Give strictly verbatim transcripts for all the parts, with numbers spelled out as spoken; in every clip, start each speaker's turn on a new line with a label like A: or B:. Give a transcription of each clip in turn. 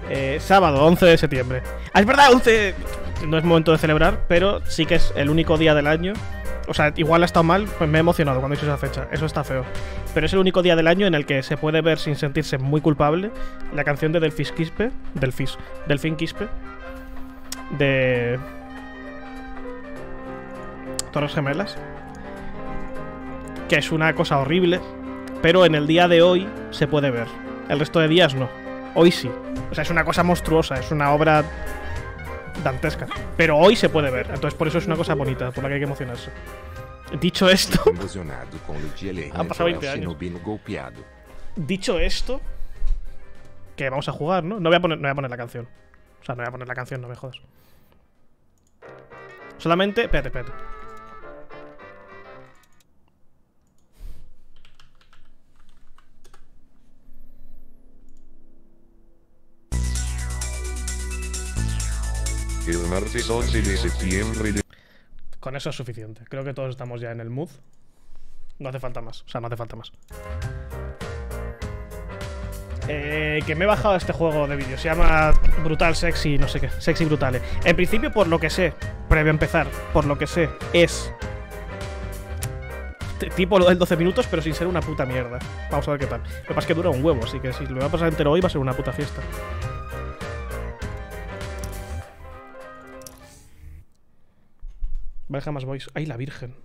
A: Eh, sábado, once de septiembre. Ah, es verdad, once... No es momento de celebrar, pero sí que es el único día del año. O sea, igual ha estado mal, pues me he emocionado cuando he dicho esa fecha. Eso está feo. Pero es el único día del año en el que se puede ver sin sentirse muy culpable la canción de Delfis Quispe. Delfis. Delfín Quispe. De... Torres Gemelas. Que es una cosa horrible. Pero en el día de hoy se puede ver. El resto de días no. Hoy sí. O sea, es una cosa monstruosa. Es una obra dantesca. Pero hoy se puede ver. Entonces por eso es una cosa bonita, por la que hay que emocionarse. Dicho esto... Han pasado veinte años. Dicho esto... Que vamos a jugar, ¿no? No voy a poner, no voy a poner la canción. O sea, no voy a poner la canción, no me jodas. Solamente... Espérate, espérate.
B: El martes once de septiembre de...
A: Con eso es suficiente. Creo que todos estamos ya en el mood. No hace falta más. O sea, no hace falta más. Eh, que me he bajado este juego de vídeo. Se llama Brutal Sexy, no sé qué. Sexy Brutale. En principio, por lo que sé, previo a empezar, por lo que sé, es tipo lo del doce minutos, pero sin ser una puta mierda. Vamos a ver qué tal. Lo que pasa es que dura un huevo, así que si lo voy a pasar entero hoy va a ser una puta fiesta. Baja más voice. ¡Ay, la virgen!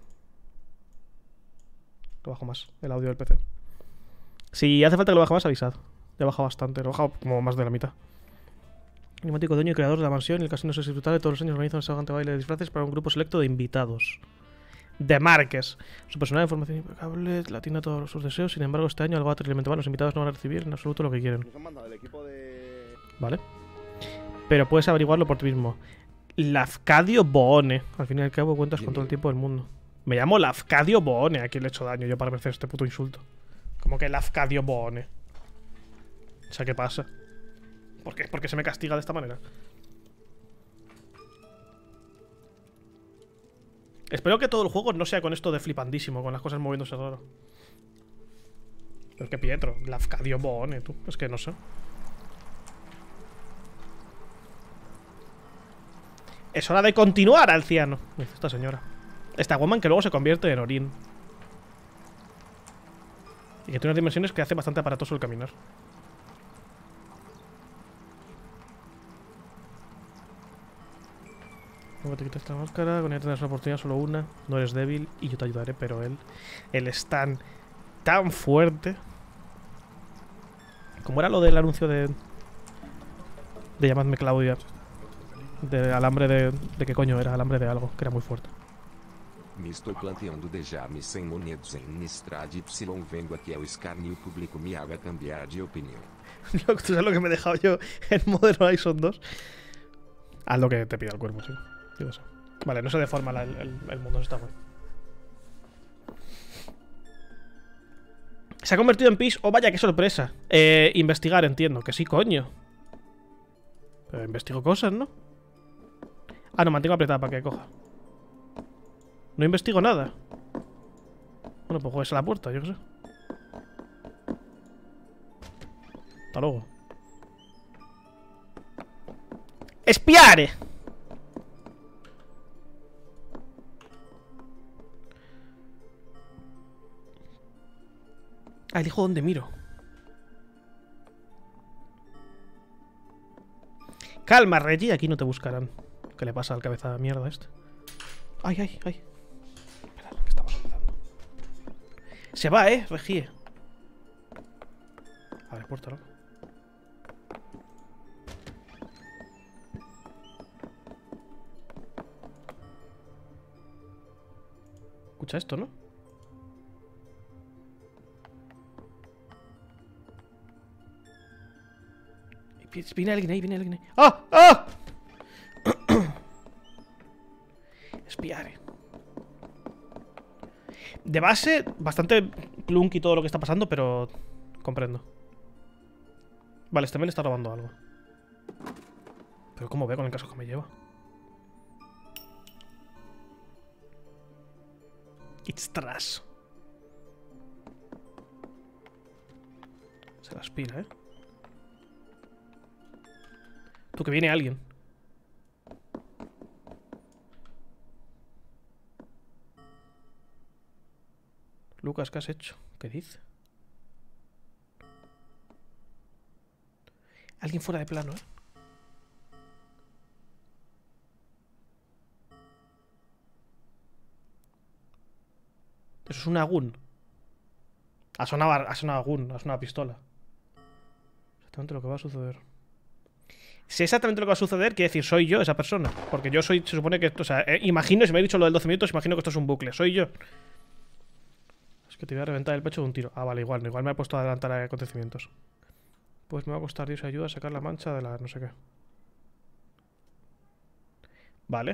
A: Lo bajo más, el audio del P C. Si hace falta que lo baje más, avisad. Le he bajado bastante, lo he bajado como más de la mitad. Enigmático dueño y creador de la mansión y el casino Sexy Brutale todos los años organiza un extravagante baile de disfraces para un grupo selecto de invitados. De Márquez. Su personal de formación impecable, latina todos sus deseos, sin embargo este año algo va terriblemente mal. Los invitados no van a recibir en absoluto lo que quieren. Vale. Pero puedes averiguarlo por ti mismo. Lafcadio Boone. Al fin y al cabo cuentas con todo el tiempo del mundo. Me llamo Lafcadio Boone. ¿A quién le he hecho daño yo para merecer este puto insulto? Como que Lafcadio Boone. O sea, ¿qué pasa? ¿Por qué? ¿Por qué se me castiga de esta manera? Espero que todo el juego no sea con esto de flipandísimo, con las cosas moviéndose raro. Pero es que Pietro, Lafcadio Boone, tú. Es que no sé. Es hora de continuar, anciano, dice esta señora. Esta woman que luego se convierte en Orin. Y que tiene unas dimensiones que hace bastante aparatoso el caminar. Luego te quitas esta máscara, con ella tendrás una oportunidad, solo una. No eres débil y yo te ayudaré, pero él... Él es tan... tan fuerte. ¿Cómo era lo del anuncio de... de llamadme Claudia? De alambre de... ¿De qué coño era? Alambre de algo, que era muy fuerte.
C: Me estou planteando deixar-me sem monedas em Nistrade Y vendo aqui ao escarnio público me haga cambiar de opinión.
A: ¿Tú sabes lo que me he dejado yo en Modern Horizon dos? Haz lo que te pida el cuerpo, tío. Digo eso. Vale, no se deforma la, el, el mundo, no está guay. Se ha convertido en pis. Oh, vaya, qué sorpresa. Eh, investigar, entiendo. Que sí, coño. Pero investigo cosas, ¿no? Ah, no, mantengo apretada para que coja. No investigo nada. Bueno, pues juegues a la puerta, yo qué sé. Hasta luego. ¡Espiare! Ah, elijo dónde miro. Calma, Reggie, aquí no te buscarán. ¿Qué le pasa al cabeza de mierda este? Ay, ay, ay. Espera, que estamos empezando. Se va, eh, Regie. Abre puerta, loco. Escucha esto, ¿no? Viene alguien ahí, viene alguien ahí. ¡Ah! ¡Ah! Espiare. De base, bastante clunky todo lo que está pasando, pero comprendo. Vale, este me le está robando algo. Pero ¿cómo ve con el casco que me lleva? It's trash. Se la aspira, ¿eh? Tú, que viene alguien. Lucas, ¿qué has hecho? ¿Qué dice? Alguien fuera de plano, ¿eh? Eso es un Agun. Ha sonado, ha sonado Agun, ha sonado pistola. Exactamente lo que va a suceder. Si exactamente lo que va a suceder, quiere decir, soy yo esa persona. Porque yo soy, se supone que, o sea, eh, imagino, si me he dicho lo del doce minutos, imagino que esto es un bucle. Soy yo. Es que te voy a reventar el pecho de un tiro. Ah, vale, igual, igual me ha puesto a adelantar a acontecimientos. Pues me va a costar Dios ayuda a sacar la mancha de la no sé qué. Vale.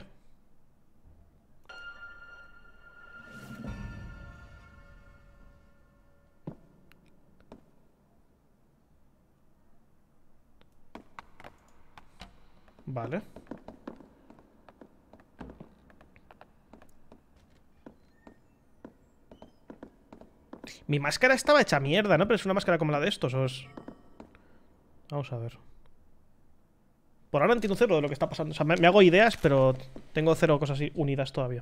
A: Vale. Mi máscara estaba hecha mierda, ¿no? Pero es una máscara como la de estos, ¿o es...? Vamos a ver. Por ahora entiendo cero de lo que está pasando. O sea, me, me hago ideas, pero tengo cero cosas así unidas todavía.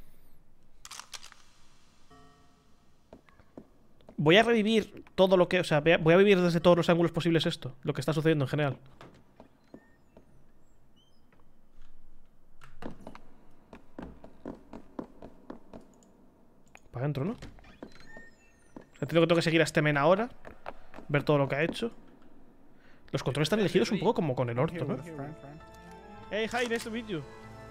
A: Voy a revivir todo lo que... O sea, voy a vivir desde todos los ángulos posibles esto. Lo que está sucediendo en general. Para adentro, ¿no? Entiendo que tengo que seguir a este men ahora. Ver todo lo que ha hecho. Los controles están elegidos un poco como con el orto, ¿no? Hey, hi, nice to meet you.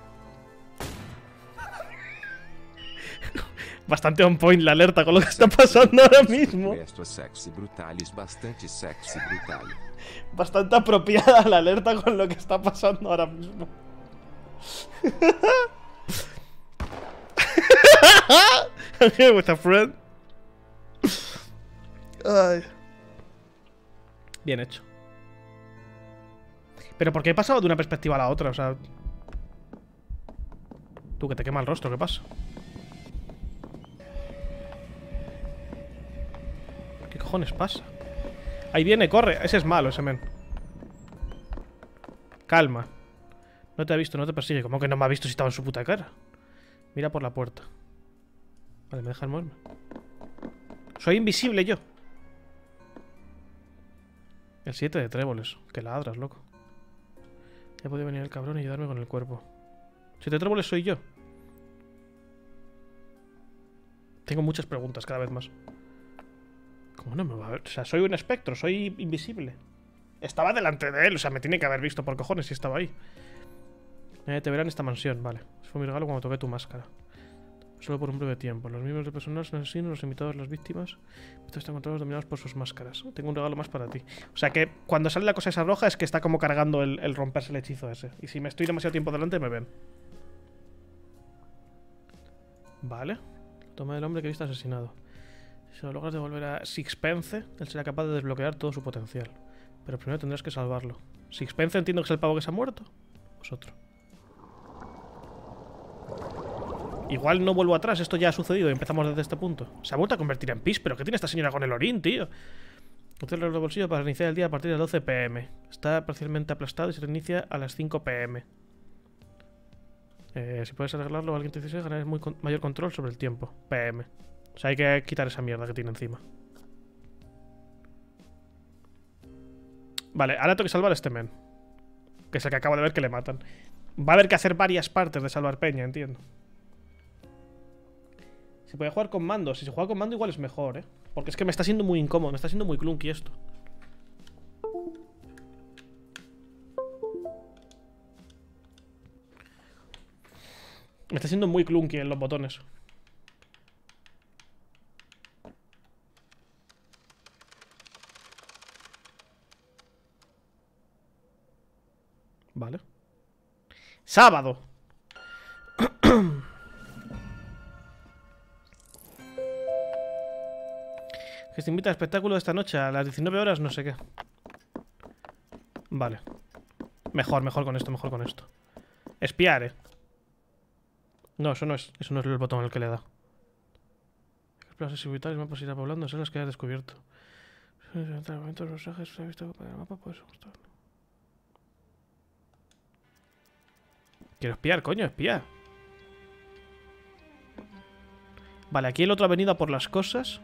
A: Bastante on point la alerta con lo que está pasando ahora mismo.
C: Gesto sexy brutalis, bastante sexy brutal.
A: Bastante apropiada la alerta con lo que está pasando ahora mismo. I'm here with a friend. Ay. Bien hecho. Pero ¿por qué he pasado de una perspectiva a la otra? O sea... Tú, que te quema el rostro, ¿qué pasa? ¿Qué cojones pasa? Ahí viene, corre. Ese es malo, ese men. Calma. No te ha visto, no te persigue. ¿Cómo que no me ha visto si estaba en su puta cara? Mira por la puerta. Vale, me deja el moverme. Soy invisible yo. El siete de tréboles. Que ladras, loco. Ya podía venir el cabrón y ayudarme con el cuerpo. siete de tréboles soy yo. Tengo muchas preguntas cada vez más. ¿Cómo no me va a ver? O sea, soy un espectro, soy invisible. Estaba delante de él, o sea, me tiene que haber visto por cojones si estaba ahí. Eh, te verán en esta mansión, vale. Ese fue mi regalo cuando toqué tu máscara. Solo por un breve tiempo. Los miembros del personal son asesinos, los invitados, las víctimas. Estos están controlados, dominados por sus máscaras. Tengo un regalo más para ti. O sea que cuando sale la cosa esa roja es que está como cargando el, el romperse el hechizo ese. Y si me estoy demasiado tiempo delante me ven. Vale. Toma del hombre que viste asesinado. Si lo logras devolver a Sixpence, él será capaz de desbloquear todo su potencial. Pero primero tendrás que salvarlo. Sixpence entiendo que es el pavo que se ha muerto. Pues otro. Igual no vuelvo atrás, esto ya ha sucedido y empezamos desde este punto. Se ha vuelto a convertir en pis, pero ¿qué tiene esta señora con el orín, tío? Utiliza el reloj de bolsillo para reiniciar el día a partir de las doce pm. Está parcialmente aplastado y se reinicia a las cinco pm. Eh, si puedes arreglarlo, alguien te dice ganar muy con mayor control sobre el tiempo. P M. O sea, hay que quitar esa mierda que tiene encima. Vale, ahora tengo que salvar a este men. Que es el que acabo de ver que le matan. Va a haber que hacer varias partes de salvar peña, entiendo. Se puede jugar con mando. Si se juega con mando igual es mejor, ¿eh? Porque es que me está siendo muy incómodo. Me está siendo muy clunky esto. Me está siendo muy clunky en los botones. Vale. Sábado. Que se invita al espectáculo de esta noche a las diecinueve horas, no sé qué. Vale. Mejor, mejor con esto, mejor con esto. Espiar, eh. No, eso no es, eso no es el botón al que le da. Plazas y vitales, mapas irá poblando, son las que has descubierto. Los mensajes, se ha visto el mapa, puedes mostrarlo. Quiero espiar, coño, espiar. Vale, aquí el otro ha venido a por las cosas.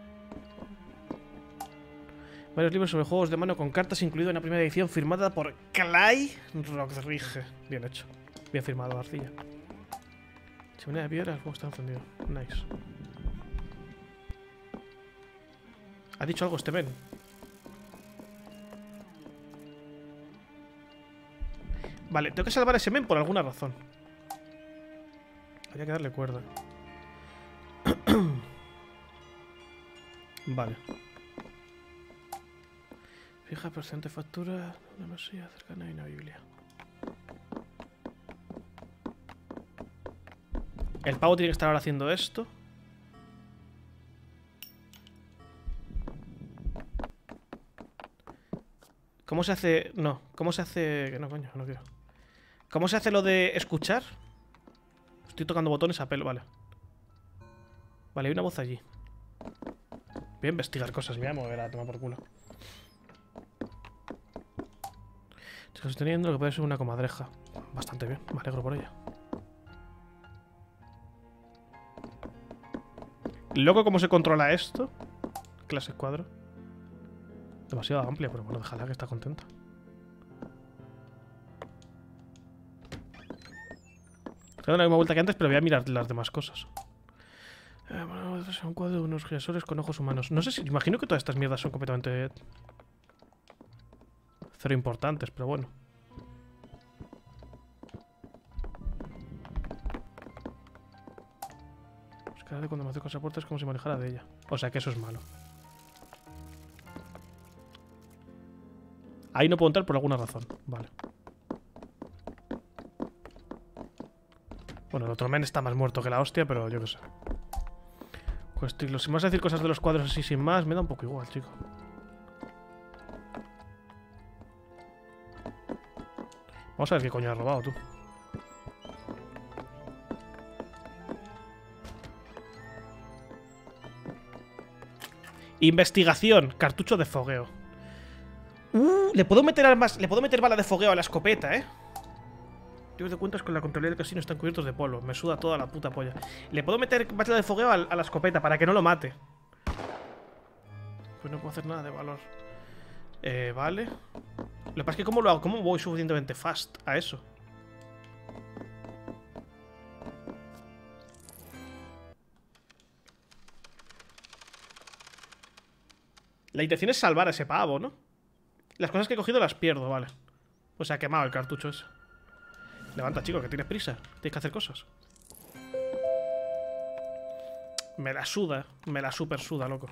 A: Varios libros sobre juegos de mano con cartas, incluido en la primera edición firmada por Clay Rockridge. Bien hecho. Bien firmado, García. Chimenea de piedra, el juego está encendido. Nice. ¿Ha dicho algo este men? Vale, tengo que salvar a ese men por alguna razón. Habría que darle cuerda. Vale. Fija presente factura. Una mesilla cercana y una biblia. El pavo tiene que estar ahora haciendo esto. ¿Cómo se hace...? No, ¿cómo se hace...? No, coño, no quiero. ¿Cómo se hace lo de escuchar? Estoy tocando botones a pelo, vale. Vale, hay una voz allí. Voy a investigar cosas, me voy a mover a tomar por culo. Estoy sosteniendo lo que puede ser una comadreja. Bastante bien, me alegro por ella. Loco, ¿cómo se controla esto? Clase cuadro. Demasiado amplia, pero bueno, déjala que está contenta. Estoy dando la misma vuelta que antes, pero voy a mirar las demás cosas. Eh, bueno, es un cuadro de unos girasores con ojos humanos. No sé si... Imagino que todas estas mierdas son completamente... cero importantes, pero bueno. Buscar de cuando me acerco a esa puerta es como si manejara de ella. O sea que eso es malo. Ahí no puedo entrar por alguna razón. Vale. Bueno, el otro men está más muerto que la hostia, pero yo qué sé. Cuestión, si me vas a decir cosas de los cuadros así sin más, me da un poco igual, chico. Vamos a ver qué coño has robado tú. Investigación. Cartucho de fogueo. Uh, le puedo meter armas. Le puedo meter bala de fogueo a la escopeta, eh. Libros de cuentas con la contabilidad del casino están cubiertos de polvo. Me suda toda la puta polla. Le puedo meter bala de fogueo a, a la escopeta para que no lo mate. Pues no puedo hacer nada de valor. Eh, vale. Lo que pasa es que ¿cómo lo hago? ¿Cómo voy suficientemente fast a eso? La intención es salvar a ese pavo, ¿no? Las cosas que he cogido las pierdo, vale. Pues se ha quemado el cartucho ese. Levanta, chico, que tienes prisa. Tienes que hacer cosas. Me la suda. Me la super suda, loco.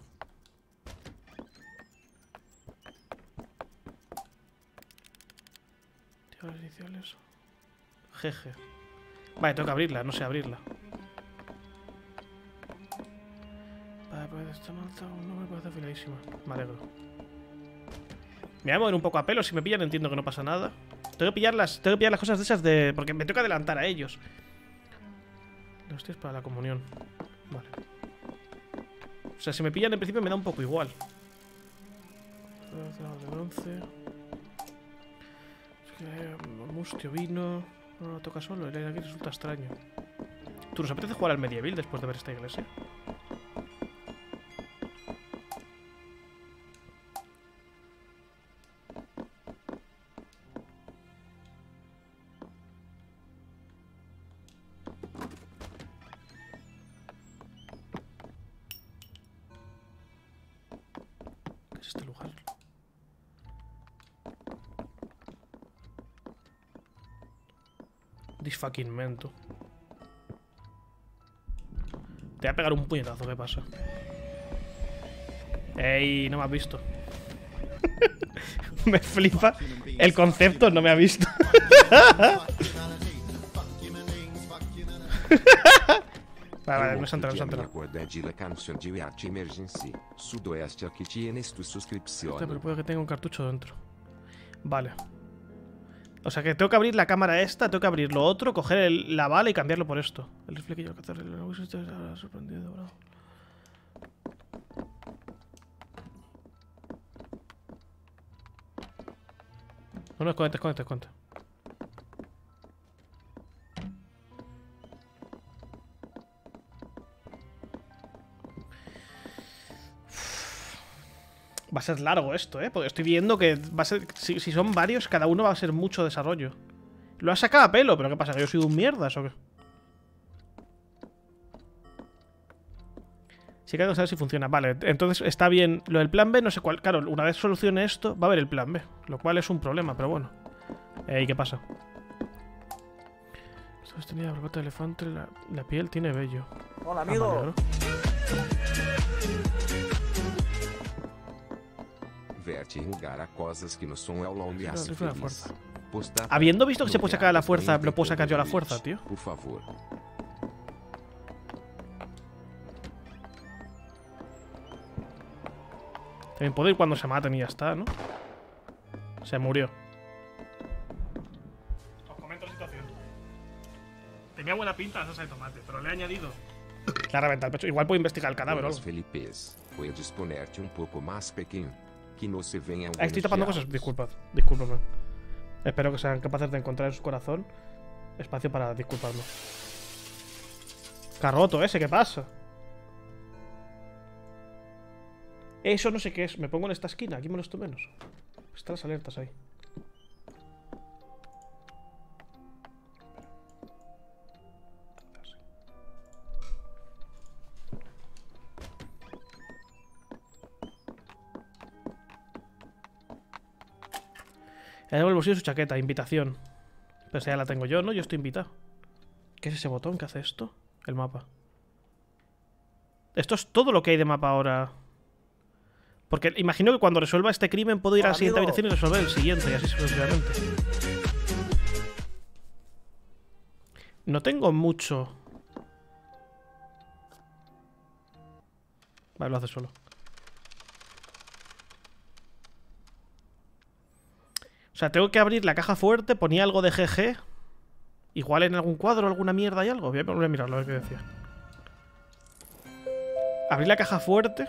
A: Tío, iniciales. Jeje. Vale, tengo que abrirla. No sé abrirla. Vale, pues esta malta no me parece afiladísima. Me alegro. Me voy a mover un poco a pelo. Si me pillan entiendo que no pasa nada. Tengo que pillar las, tengo que pillar las cosas de esas de... Porque me toca adelantar a ellos. Los hostias para la comunión. Vale. O sea, si me pillan en principio me da un poco igual. De bronce. Es que... Mustio, vino... No lo toca solo. El aire aquí resulta extraño. ¿Tú nos apetece jugar al medieval después de ver esta iglesia? Este lugar. This fucking mento. Te voy a pegar un puñetazo, ¿qué pasa? Ey, no me has visto. Me flipa. El concepto no me ha visto. Vale, vale, no se ha enterado, no se ha enterado. Pero puede que tenga un cartucho dentro. Vale. O sea que tengo que abrir la cámara esta, tengo que abrir lo otro, coger el, la bala y cambiarlo por esto. El reflequillo que hace el sorprendido, bro. No, no, escóndete, escóndete, escóndete. Va a ser largo esto, ¿eh? Porque estoy viendo que va a ser... Si, si son varios, cada uno va a ser mucho desarrollo. Lo has sacado a pelo, pero ¿qué pasa? ¿Que yo soy un mierdas o qué? Sí que hay que saber si funciona. Vale, entonces está bien. Lo del plan B, no sé cuál. Claro, una vez solucione esto, va a haber el plan B. Lo cual es un problema, pero bueno. ¿Y qué pasa? Esto tenía la barbata de elefante, la, la piel tiene vello.
D: Hola, amigo.
A: Ah, vale,
C: Verte engar a cosas que no son ao longo e
A: Claro,
C: hace
A: es una
C: feliz.
A: fuerza.
C: Postar
A: Habiendo visto que se puede sacar a la
C: nomeados
A: fuerza,
C: também
A: ¿lo puedo sacar yo a la
C: tem
A: fuerza,
C: convite.
A: tío?
C: Por favor.
A: También puedo ir cuando se maten y ya está, ¿no? Se murió. Os comento la situación. Tenía buena pinta la salsa de tomate, pero le he añadido claramente al pecho. Igual puedo investigar el cadáver o
C: Buenas,
A: algo.
C: Felipes. Puedes ponerte un poco más pequeño. Que no se vean
A: Ah, estoy tapando
C: algunos
A: cosas.
C: diálogos.
A: Disculpad, discúlpame. Espero que sean capaces de encontrar en su corazón espacio para disculparme. Carroto ese, ¿qué pasa? Eso no sé qué es. Me pongo en esta esquina, aquí molesto menos. Están las alertas ahí. He dado el bolsillo de su chaqueta, invitación. Pero esa ya la tengo yo, ¿no? Yo estoy invitado. ¿Qué es ese botón que hace esto? El mapa. Esto es todo lo que hay de mapa ahora. Porque imagino que cuando resuelva este crimen puedo ir a la siguiente
D: Amigo.
A: habitación y resolver el siguiente, y así sucesivamente. No tengo mucho. Vale, lo hace solo. O sea, tengo que abrir la caja fuerte, ponía algo de G G. Igual en algún cuadro, alguna mierda y algo. Voy a, voy a mirarlo, a ver qué decía. Abrir la caja fuerte.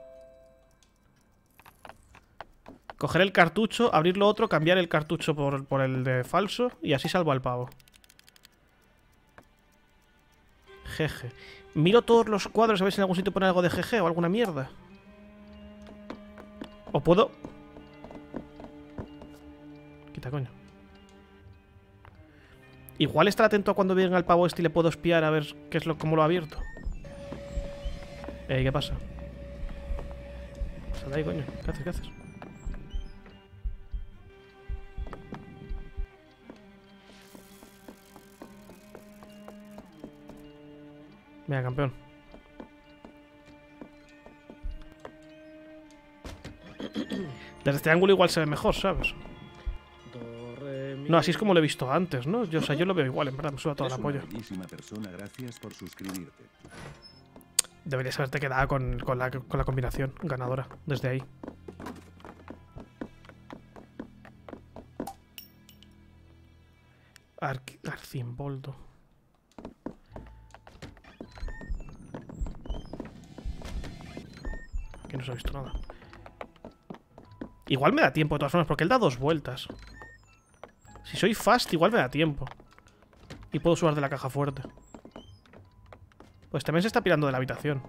A: Coger el cartucho, abrir lo otro, cambiar el cartucho por, por el de falso y así salvo al pavo. G G. Miro todos los cuadros a ver si en algún sitio pone algo de G G o alguna mierda. O puedo... Quita, coño. Igual estar atento a cuando venga el pavo este y le puedo espiar a ver qué es lo, cómo lo ha abierto. Eh, ¿qué pasa? Sal de ahí, coño. ¿Qué haces? ¿Qué haces? Venga, campeón. Desde este ángulo igual se ve mejor, ¿sabes? No, así es como lo he visto antes, ¿no? Yo, o sea, yo lo veo igual, en verdad, me suda toda la
E: Es
A: polla.
E: una bellísima persona, gracias por suscribirte.
A: Deberías haberte quedado con, con, la, con la combinación ganadora, desde ahí. Ar Arcimboldo. Aquí no se ha visto nada. Igual me da tiempo de todas formas, porque él da dos vueltas. Si soy fast, igual me da tiempo. Y puedo subir de la caja fuerte. Pues también se está pirando de la habitación.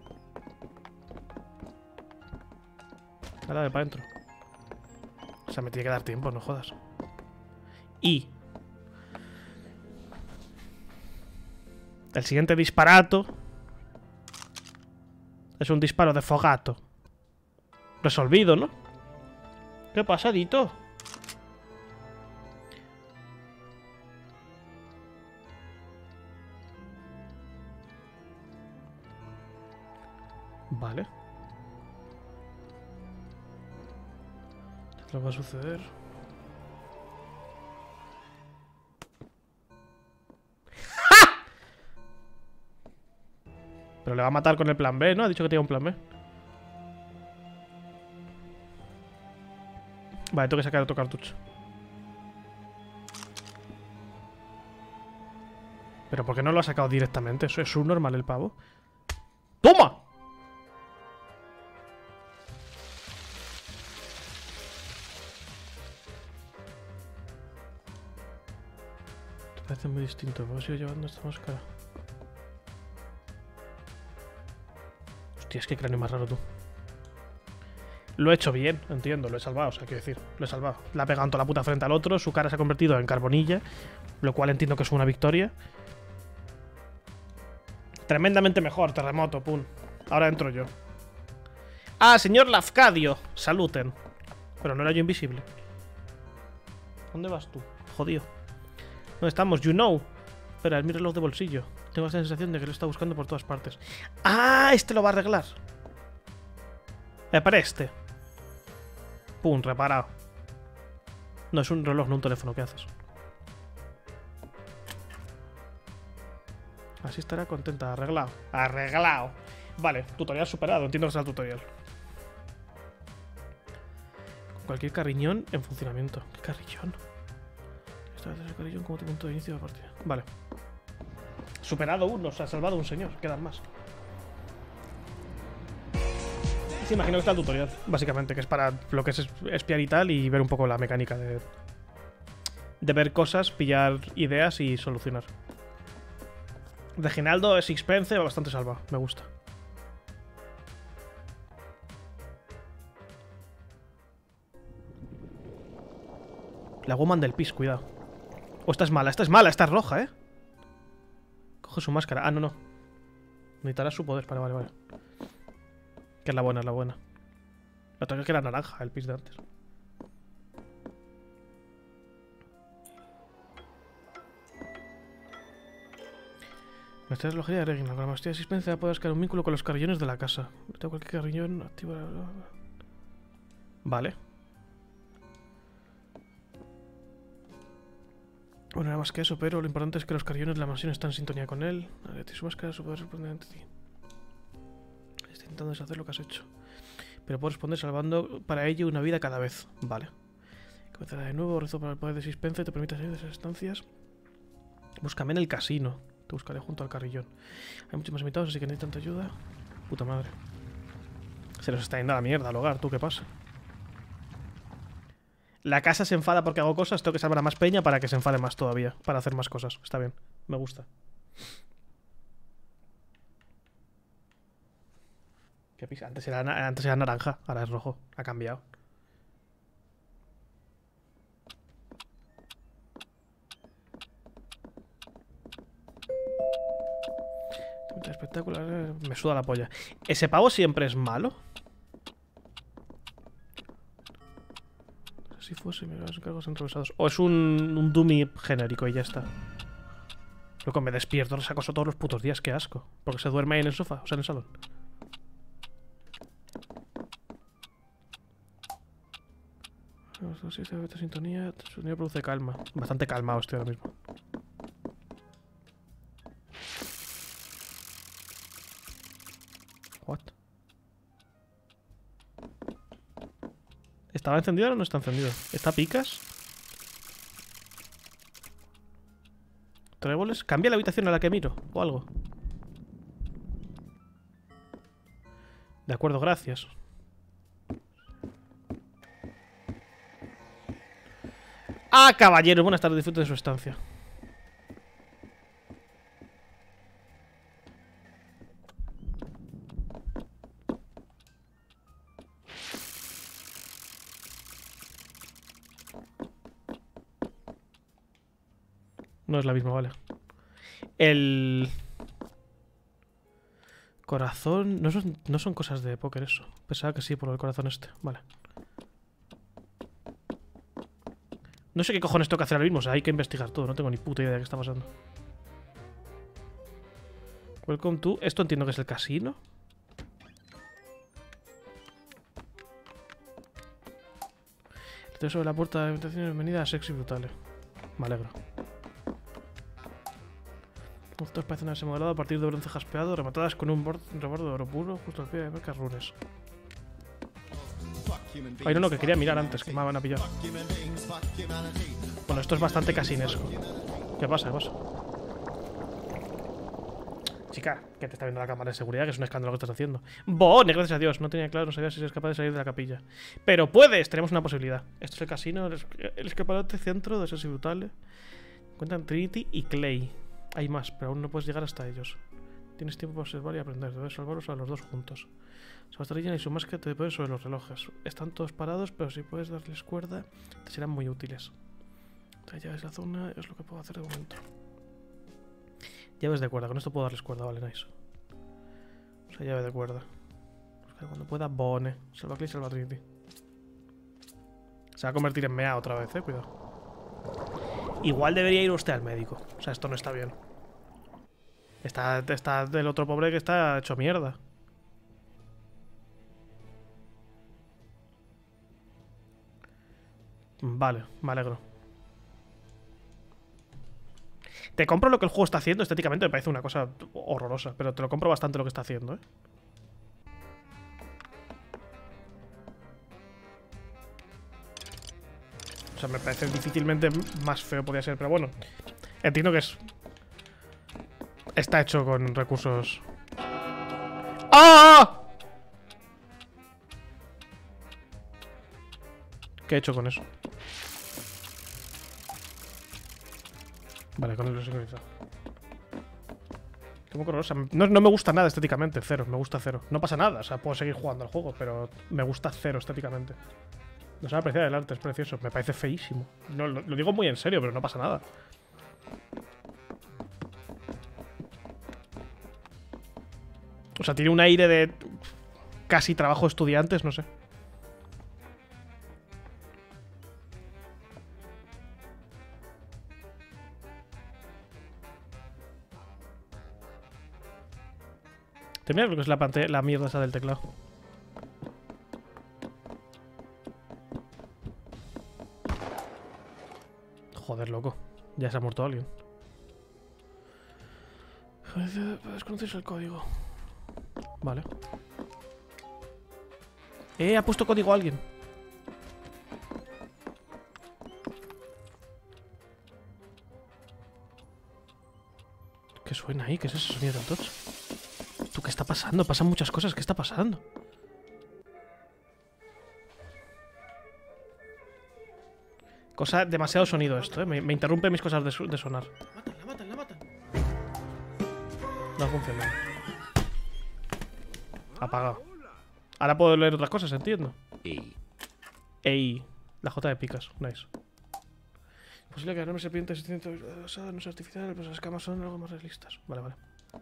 A: Ahora de para adentro. O sea, me tiene que dar tiempo, no jodas. Y... el siguiente disparato... es un disparo de fogato. Resolvido, ¿no? ¿Qué pasa, Dito? Vale. ¿Qué va a suceder? ¡Ja! Pero le va a matar con el plan B, ¿no? Ha dicho que tenía un plan B. Vale, tengo que sacar otro cartucho. ¿Pero por qué no lo ha sacado directamente? Eso es subnormal el pavo. ¡Toma! Te parece muy distinto. ¿Vos sigo llevando esta máscara? Hostia, es que cráneo más raro tú. Lo he hecho bien, entiendo, lo he salvado, o sea, quiero decir, lo he salvado. Le ha pegado en toda la puta frente al otro, su cara se ha convertido en carbonilla, lo cual entiendo que es una victoria. Tremendamente mejor, terremoto, pum. Ahora entro yo. Ah, señor Lafcadio, saluten. Pero no era yo invisible. ¿Dónde vas tú? Jodido. ¿Dónde estamos? You know. Espera, es mi reloj de bolsillo. Tengo la sensación de que lo está buscando por todas partes. Ah, este lo va a arreglar. Eh, para este. Pum, reparado. No, es un reloj, no un teléfono. ¿Qué haces? Así estará contenta. Arreglado. Arreglado. Vale, tutorial superado. Entiendo que es el tutorial. Con cualquier carriñón en funcionamiento. ¿Qué carrillón? Esta vez es el carrillón como tu punto de inicio de partida. Vale. Superado uno, se ha salvado un señor. Quedan más. Sí, imagino que está el tutorial, básicamente, que es para lo que es espiar y tal, y ver un poco la mecánica de, de ver cosas, pillar ideas y solucionar. Reginaldo es Sixpence, bastante salva, me gusta. La woman del pis, cuidado. Oh, esta es mala, esta es mala, esta es roja, ¿eh? Coge su máscara. Ah, no, no. Necesitará su poder, vale, vale, vale. Que es la buena, es la buena. La otra es que era naranja, el pis de antes. Nuestra relojería de Regina. Con la maestría de Sixpence va a poder crear un vínculo con los carrillones de la casa. Tengo cualquier carrillón activo. Vale. Bueno, nada más que eso, pero lo importante es que los carrillones de la mansión están en sintonía con él. Vale, su máscara, su poder responder ante ti. Está intentando deshacer lo que has hecho. Pero puedo responder salvando para ello una vida cada vez. Vale. Comenzará de nuevo, rezo para el poder de Sixpence, te permite salir de esas estancias. Búscame en el casino. Te buscaré junto al carrillón. Hay muchos más invitados, así que necesito tanta ayuda. Puta madre. Se nos está yendo a la mierda al hogar, ¿tú qué pasa? La casa se enfada porque hago cosas, tengo que salvar a más peña para que se enfade más todavía. Para hacer más cosas. Está bien, me gusta. ¿Qué pisa? Antes era, antes era naranja, ahora es rojo. Ha cambiado. Espectacular. Me suda la polla. ¿Ese pavo siempre es malo? Si fuese, me los encargos enrevesados. O es un, un dummy genérico y ya está. Loco, me despierto, les acoso todos los putos días, qué asco. Porque se duerme ahí en el sofá, o sea, en el salón. Si esta sintonía, el sonido produce calma. Bastante calmado estoy ahora mismo. What? ¿Estaba encendido o no está encendido? ¿Está picas? ¿Tréboles? ¿Cambia la habitación a la que miro? ¿O algo? De acuerdo, gracias. ¡Ah, caballero! Buenas tardes, disfrute de su estancia. No es la misma, vale. El... Corazón... No son, no son cosas de póker eso. Pensaba que sí por el corazón este. Vale. No sé qué cojones tengo que hacer ahora mismo. O sea, hay que investigar todo. No tengo ni puta idea de qué está pasando. Welcome to... Esto entiendo que es el casino. Estoy sobre la puerta de habitación. Bienvenida a Sexy Brutale. Me alegro. Estos parecen haberse modelado a partir de bronce jaspeado, rematadas con un rebordo de oro puro, justo al pie de marcas runes. Ay, no, no, que quería mirar antes, que me van a pillar. Bueno, esto es bastante casinesco. ¿Qué pasa? ¿Qué pasa? Chica, que te está viendo la cámara de seguridad, que es un escándalo que estás haciendo. ¡Bone! Gracias a Dios, no tenía claro, no sabía si eres capaz de salir de la capilla. Pero puedes, tenemos una posibilidad. Esto es el casino, el, el escaparate centro de Sexy Brutale. Cuentan Trinity y Clay. Hay más, pero aún no puedes llegar hasta ellos. Tienes tiempo para observar y aprender. Debes salvarlos a los dos juntos. Sebastián y su máscara te ponen sobre los relojes. Están todos parados, pero si puedes darles cuerda, te serán muy útiles. Trae llaves de la zona, es lo que puedo hacer de momento. Llaves de cuerda, con esto puedo darles cuerda, vale, nice. O sea, llave de cuerda. Cuando pueda, Bone. Salva Clay, salva Trinity. Se va a convertir en Mea otra vez, eh, cuidado. Igual debería ir usted al médico. O sea, esto no está bien. Está, está del otro pobre que está hecho mierda. Vale, me alegro. Te compro lo que el juego está haciendo. Estéticamente me parece una cosa horrorosa, pero te lo compro bastante lo que está haciendo, ¿eh? O sea, me parece difícilmente más feo podría ser, pero bueno. Entiendo que es... Está hecho con recursos... ¡Ah! ¿Qué he hecho con eso? Vale, con el sincronizado. Qué horrorosa. No, no me gusta nada estéticamente, cero. Me gusta cero. No pasa nada, o sea, puedo seguir jugando al juego, pero me gusta cero estéticamente. No se me aprecia el arte, es precioso. Me parece feísimo. No, lo, lo digo muy en serio, pero no pasa nada. O sea, tiene un aire de casi trabajo de estudiantes, no sé. Te miras lo que es la, pantalla, la mierda esa del teclado. Joder, loco. Ya se ha muerto alguien. Desconoces el código. Vale. Eh, ha puesto código a alguien. ¿Qué suena ahí? ¿Qué es ese sonido tan tocho? ¿Tú qué está pasando? Pasan muchas cosas. ¿Qué está pasando? Cosa demasiado sonido esto, ¿eh? Me, me interrumpe mis cosas de, su de sonar. La matan, la matan, la matan. No ha funcionado. Apagado. Ahora puedo leer otras cosas, entiendo.
C: Ey.
A: Ey. La J de picas. Nice. Posible que la enorme serpiente existente no es artificial, pero las escamas son algo más realistas. Vale, vale.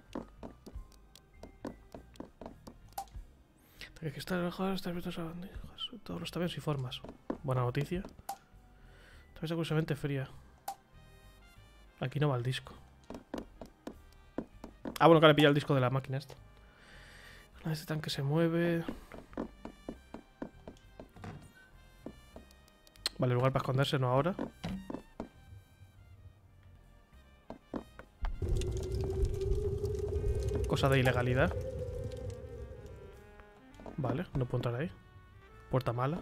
A: Hay que estar mejor, estar abiertos a bandejas. Todos los tabios y formas. Buena noticia. Tal vez curiosamente fría. Aquí no va el disco. Ah, bueno, que le pilla el disco de la máquina esta. Este tanque se mueve. Vale, lugar para esconderse, no ahora. Cosa de ilegalidad. Vale, no puedo entrar ahí. Puerta mala.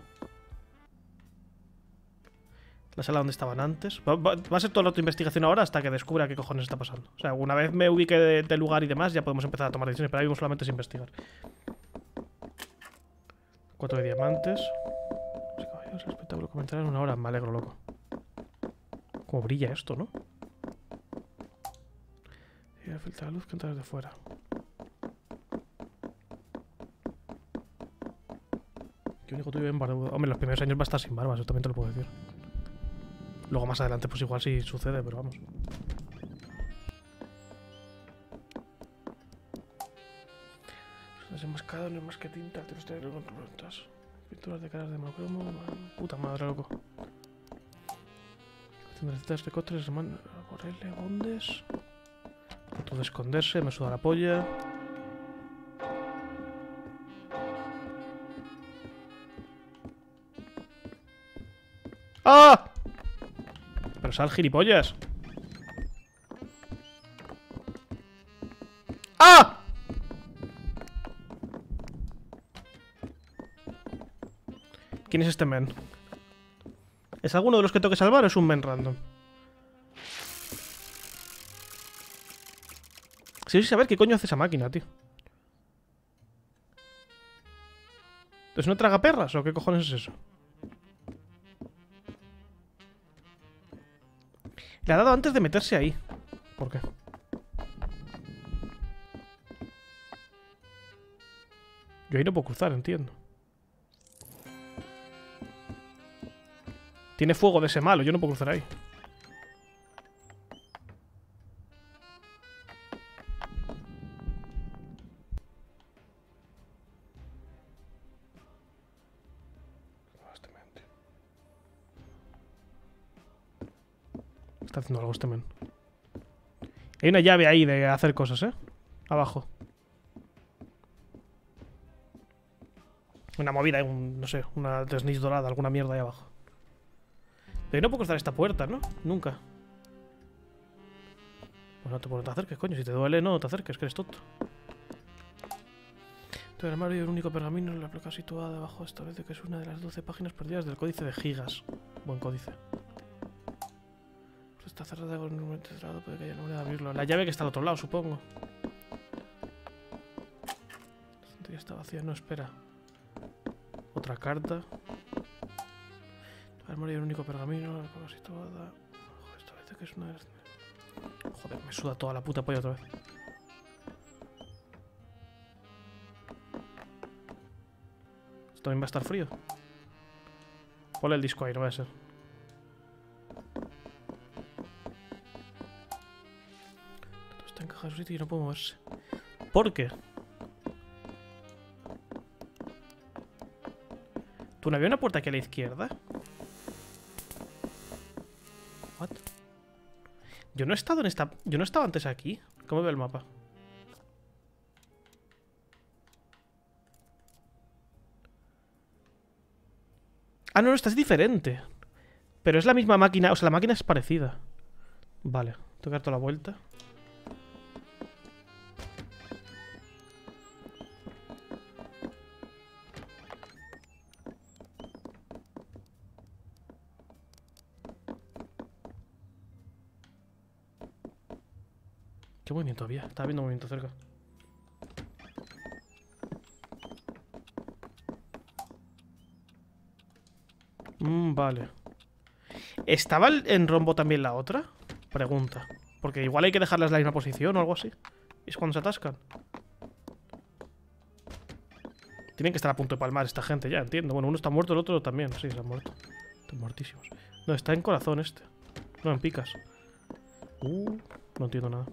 A: La sala donde estaban antes. Va, va, va a ser toda la investigación ahora hasta que descubra qué cojones está pasando. O sea, una vez me ubique de, de lugar y demás, ya podemos empezar a tomar decisiones. Pero ahora mismo solamente es investigar. Cuatro de diamantes. Los caballeros, espectáculo comentarán en una hora. Me alegro, loco. Cómo brilla esto, ¿no? Y filtra la luz que entra desde fuera. Qué único tuyo en barbudo. Hombre, los primeros años va a estar sin barba, eso también te lo puedo decir. Luego más adelante pues igual sí sucede, pero vamos. Desenmascarado no es más que tinta, te los tengo con preguntas. Pinturas de caras de monocromo, puta madre, loco. Haciendo recetas de cócteles, hermano, por L, bondes. Foto de esconderse, me suda la polla. ¡Ah! Pero sal, gilipollas. ¡Ah! ¿Quién es este men? ¿Es alguno de los que tengo que salvar o es un men random? Sí, sí, saber qué coño hace esa máquina, tío. ¿Es una tragaperras o qué cojones es eso? Le ha dado antes de meterse ahí. ¿Por qué? Yo ahí no puedo cruzar, entiendo. Tiene fuego de ese malo, yo no puedo cruzar ahí. Está haciendo algo este men. Hay una llave ahí de hacer cosas, ¿eh? Abajo. Una movida, un, no sé, una desniz dorada, alguna mierda ahí abajo. Pero no puedo cruzar esta puerta, ¿no? Nunca. Pues no te, no te acerques, coño. Si te duele, no te acerques, que eres tonto. En el armario hay un único pergamino en la placa situada debajo. Establece que es una de las doce páginas perdidas del códice de Gigas. Buen códice. Pues está cerrada con un número cerrado, puede que haya manera de abrirlo. La llave que está al otro lado, supongo. La estantería está vacía, no, espera. Otra carta. El armario hay un único pergamino, la placa situada. Joder, establece que es una de las... Joder, me suda toda la puta polla otra vez. Esto también va a estar frío. Ponle el disco ahí, no va a ser. Todo está encajado en su sitio y no puede moverse. ¿Por qué? ¿Tú no había una puerta aquí a la izquierda? What? Yo no he estado en esta... Yo no estaba antes aquí. ¿Cómo veo el mapa? Ah, no, no, esta es diferente. Pero es la misma máquina. O sea, la máquina es parecida. Vale, tengo que dar toda la vuelta. ¿Qué movimiento había? Estaba viendo movimiento cerca. Mm, vale. ¿Estaba en rombo también la otra? Pregunta. Porque igual hay que dejarlas en la misma posición o algo así. Es cuando se atascan. Tienen que estar a punto de palmar esta gente, ya, entiendo. Bueno, uno está muerto, el otro también. Sí, se han muerto. Están muertísimos. No, está en corazón este. No, en picas. Uh, no entiendo nada.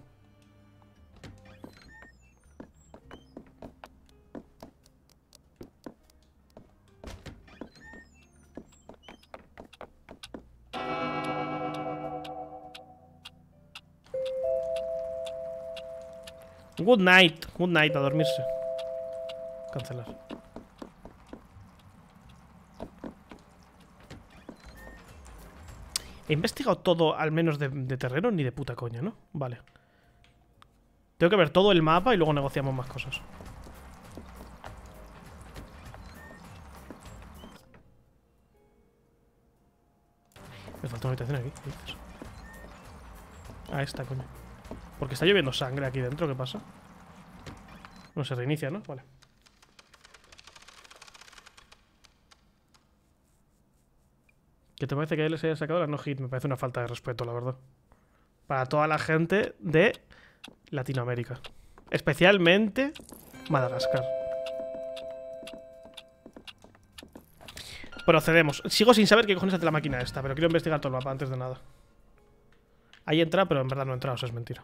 A: Good night, good night, a dormirse. Cancelar. He investigado todo, al menos de, de terreno, ni de puta coña, ¿no? Vale. Tengo que ver todo el mapa y luego negociamos más cosas. Me falta una habitación aquí, ¿qué dices? Ah, esta, coño. Porque está lloviendo sangre aquí dentro, ¿qué pasa? No se reinicia, ¿no? Vale. ¿Qué te parece que él se haya sacado la no-hit? Me parece una falta de respeto, la verdad. Para toda la gente de Latinoamérica. Especialmente Madagascar. Procedemos. Sigo sin saber qué cojones hace la máquina esta, pero quiero investigar todo el mapa antes de nada. Ahí entra, pero en verdad no entra, o sea, es mentira.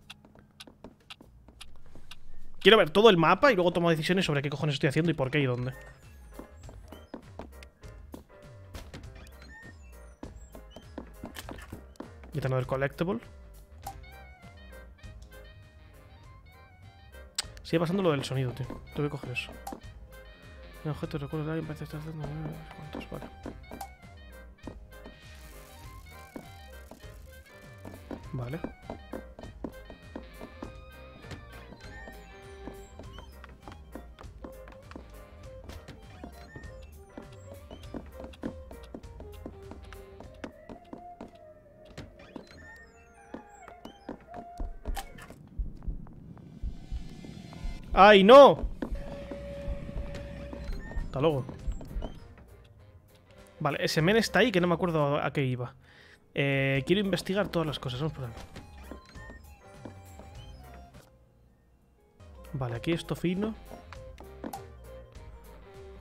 A: Quiero ver todo el mapa y luego tomo decisiones sobre qué cojones estoy haciendo y por qué y dónde. Quitando del collectible. Sigue pasando lo del sonido, tío. Tengo que coger eso. Un objeto de recuerdo de alguien parece estar haciendo... ¿Cuántos? Vale. Vale. ¡Ay, no! Hasta luego. Vale, ese men está ahí que no me acuerdo a qué iba. Eh, quiero investigar todas las cosas. Vamos por ahí. Vale, aquí esto fino.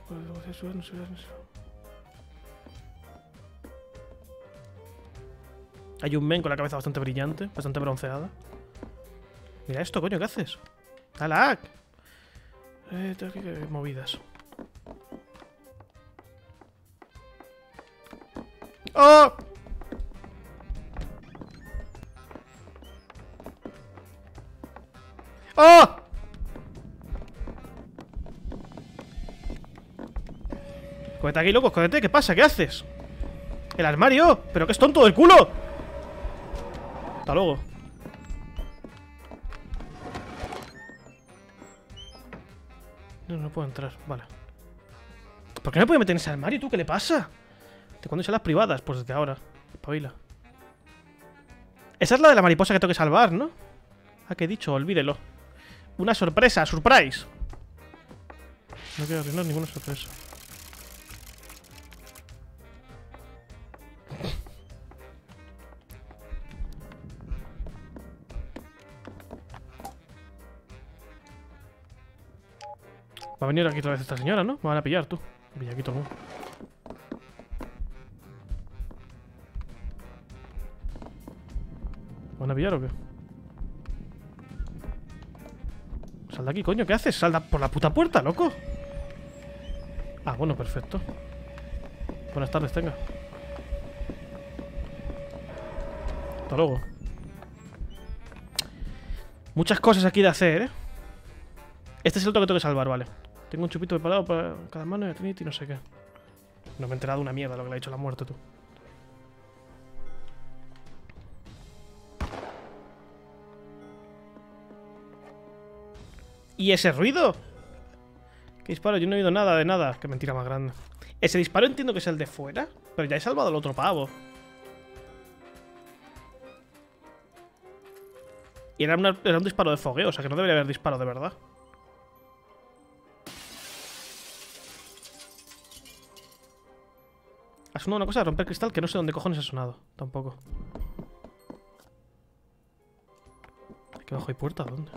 A: Hay un men con la cabeza bastante brillante, bastante bronceada. Mira esto, coño, ¿qué haces? ¡Alak! Eh, tengo que que movidas. ¡Oh! ¡Oh! Cógete aquí, loco, cógete, ¿qué pasa? ¿Qué haces? ¡El armario! ¿Pero qué es tonto del culo! Hasta luego. No, no puedo entrar, vale. ¿Por qué no puedo meter en ese armario, tú? ¿Qué le pasa? ¿De cuándo son las privadas? Pues desde ahora. Espabila. Esa es la de la mariposa que tengo que salvar, ¿no? Ah, ¿qué he dicho? Olvídelo. Una sorpresa, surprise. No quiero arruinar ninguna sorpresa. Va a venir aquí otra vez esta señora, ¿no? Me van a pillar, tú. Me pilla aquí todo el mundo. ¿Me van a pillar o qué? Sal de aquí, coño, ¿qué haces? Sal por la puta puerta, loco. Ah, bueno, perfecto. Buenas tardes, tenga. Hasta luego. Muchas cosas aquí de hacer, ¿eh? Este es el otro que tengo que salvar, vale. Tengo un chupito preparado para cada mano de Trinity y no sé qué. No me he enterado de una mierda lo que le ha hecho la muerte, tú. ¿Y ese ruido? ¿Qué disparo? Yo no he oído nada de nada. Qué mentira más grande. Ese disparo entiendo que es el de fuera, pero ya he salvado al otro pavo. Y era, una, era un disparo de fogueo, o sea que no debería haber disparo de verdad. Ha sonado una cosa de romper cristal que no sé dónde cojones ha sonado. Tampoco. Aquí abajo hay puerta, ¿dónde?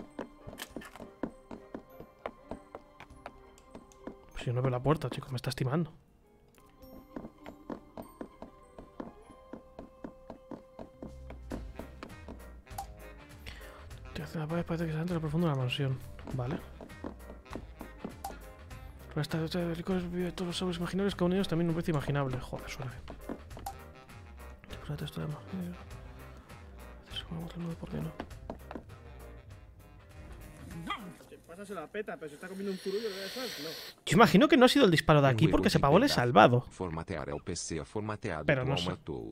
A: Pues yo no veo la puerta, chicos, me está estimando. Te hace la pared, parece que se entra en lo profundo de la mansión. Vale. Pero esta de licores vive todos los sabores imaginables que unidos también un precio imaginable. Joder, suena bien. Esto de magia. ¿Por qué no?
D: Se la peta, pero se está comiendo un turullo de esas, no.
A: Yo imagino que no ha sido el disparo de aquí porque ese pavo le he salvado.
C: Formatear el P C formateado.
A: Pero no sé.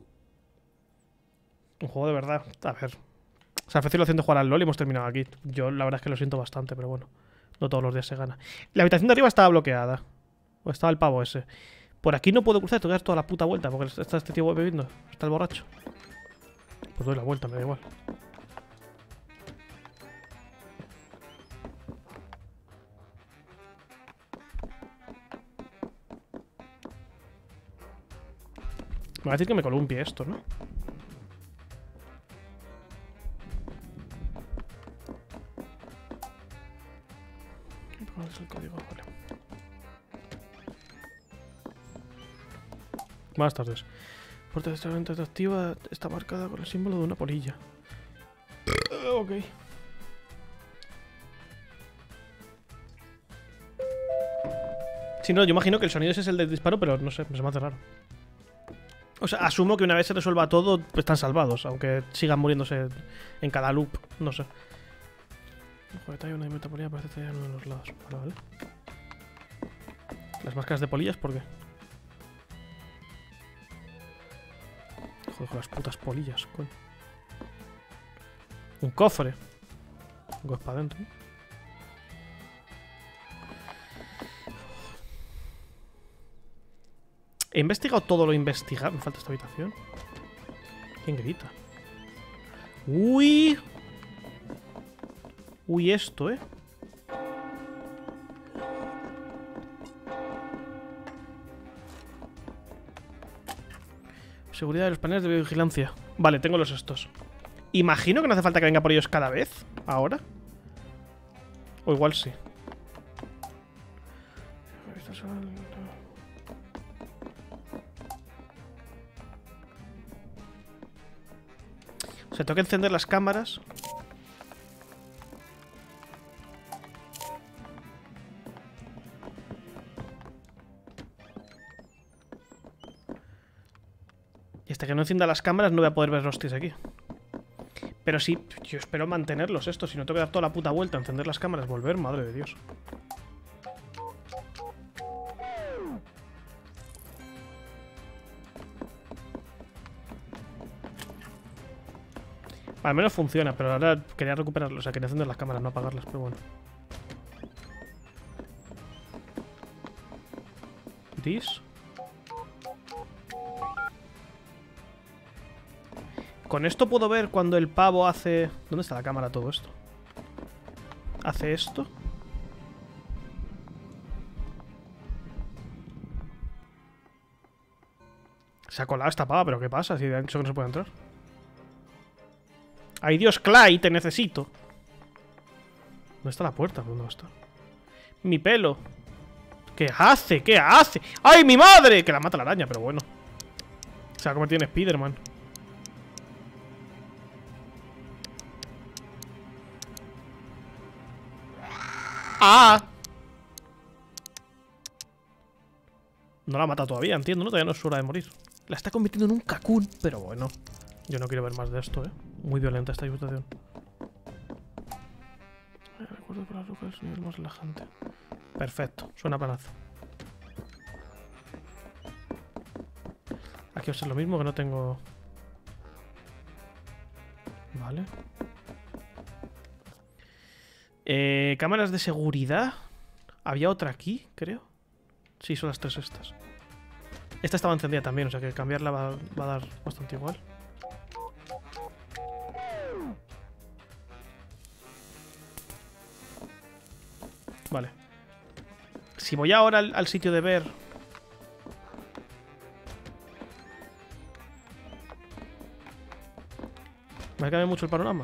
A: Un juego de verdad. A ver. O sea, Feci lo haciendo jugar al LoL y hemos terminado aquí. Yo la verdad es que lo siento bastante, pero bueno. No todos los días se gana. La habitación de arriba estaba bloqueada. O estaba el pavo ese. Por aquí no puedo cruzar, tengo que dar toda la puta vuelta porque está este tío bebiendo. Está el borracho. Pues doy la vuelta, me da igual. Me va a decir que me columpie esto, ¿no? ¿Cuál es el código? Vale. Buenas tardes. Puerta de esta venta activa está marcada con el símbolo de una polilla. Ok. Sí, no, yo imagino que el sonido ese es el del disparo, pero no sé, se me hace raro. O sea, asumo que una vez se resuelva todo, pues están salvados, aunque sigan muriéndose en cada loop, no sé. Joder, hay una de metapolilla, parece que hay uno de los lados. Vale, vale. Las máscaras de polillas, ¿por qué? Joder, las putas polillas, coño. Un cofre. Un cofre para adentro. He investigado todo lo investigado. Me falta esta habitación. ¿Quién grita? Uy. Uy, esto, ¿eh? Seguridad de los paneles de vigilancia. Vale, tengo los estos. Imagino que no hace falta que venga por ellos cada vez. Ahora. O igual sí. O sea, tengo que encender las cámaras. Y hasta que no encienda las cámaras no voy a poder ver los tíos aquí. Pero sí, yo espero mantenerlos estos. Si no tengo que dar toda la puta vuelta, encender las cámaras, volver, madre de Dios. Al menos funciona, pero ahora quería recuperarlo. O sea, quería encender las cámaras, no apagarlas, pero bueno. This. Con esto puedo ver cuando el pavo hace... ¿Dónde está la cámara todo esto? Hace esto. Se ha colado esta pava, pero ¿qué pasa? Si de hecho que no se puede entrar. ¡Ay, Dios, Clay! ¡Te necesito! ¿Dónde está la puerta? ¿Dónde está? ¡Mi pelo! ¿Qué hace? ¿Qué hace? ¡Ay, mi madre! Que la mata la araña, pero bueno. Se ha convertido en Spider-Man. ¡Ah! No la ha matado todavía, entiendo, ¿no? Todavía no es hora de morir. La está convirtiendo en un cacún, pero bueno. Yo no quiero ver más de esto, ¿eh? Muy violenta esta situación. Recuerdo que la roca es un nivel más relajante. Perfecto, suena planazo. Aquí va a ser lo mismo, que no tengo... Vale. Eh, cámaras de seguridad. Había otra aquí, creo. Sí, son las tres estas. Esta estaba encendida también, o sea que cambiarla va, va a dar bastante igual. Vale. Si voy ahora al, al sitio de ver... ¿Me ha cambiado mucho el panorama?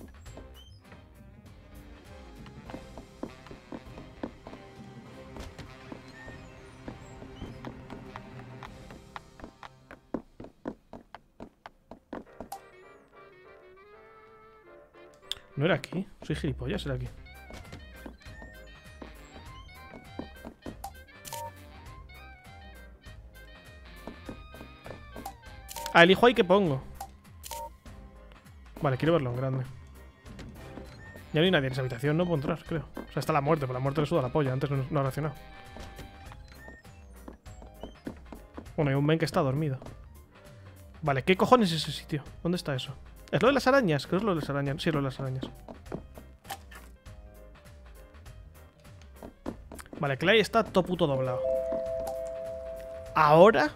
A: No era aquí. Soy gilipollas, era aquí. Ah, elijo ahí que pongo. Vale, quiero verlo en grande. Ya no hay nadie en esa habitación, no puedo entrar, creo. O sea, está la muerte, pero la muerte le suda la polla. Antes no, no ha reaccionado. Bueno, hay un men que está dormido. Vale, ¿qué cojones es ese sitio? ¿Dónde está eso? ¿Es lo de las arañas? Creo que es lo de las arañas. Sí, es lo de las arañas. Vale, Clay está todo puto doblado. Ahora...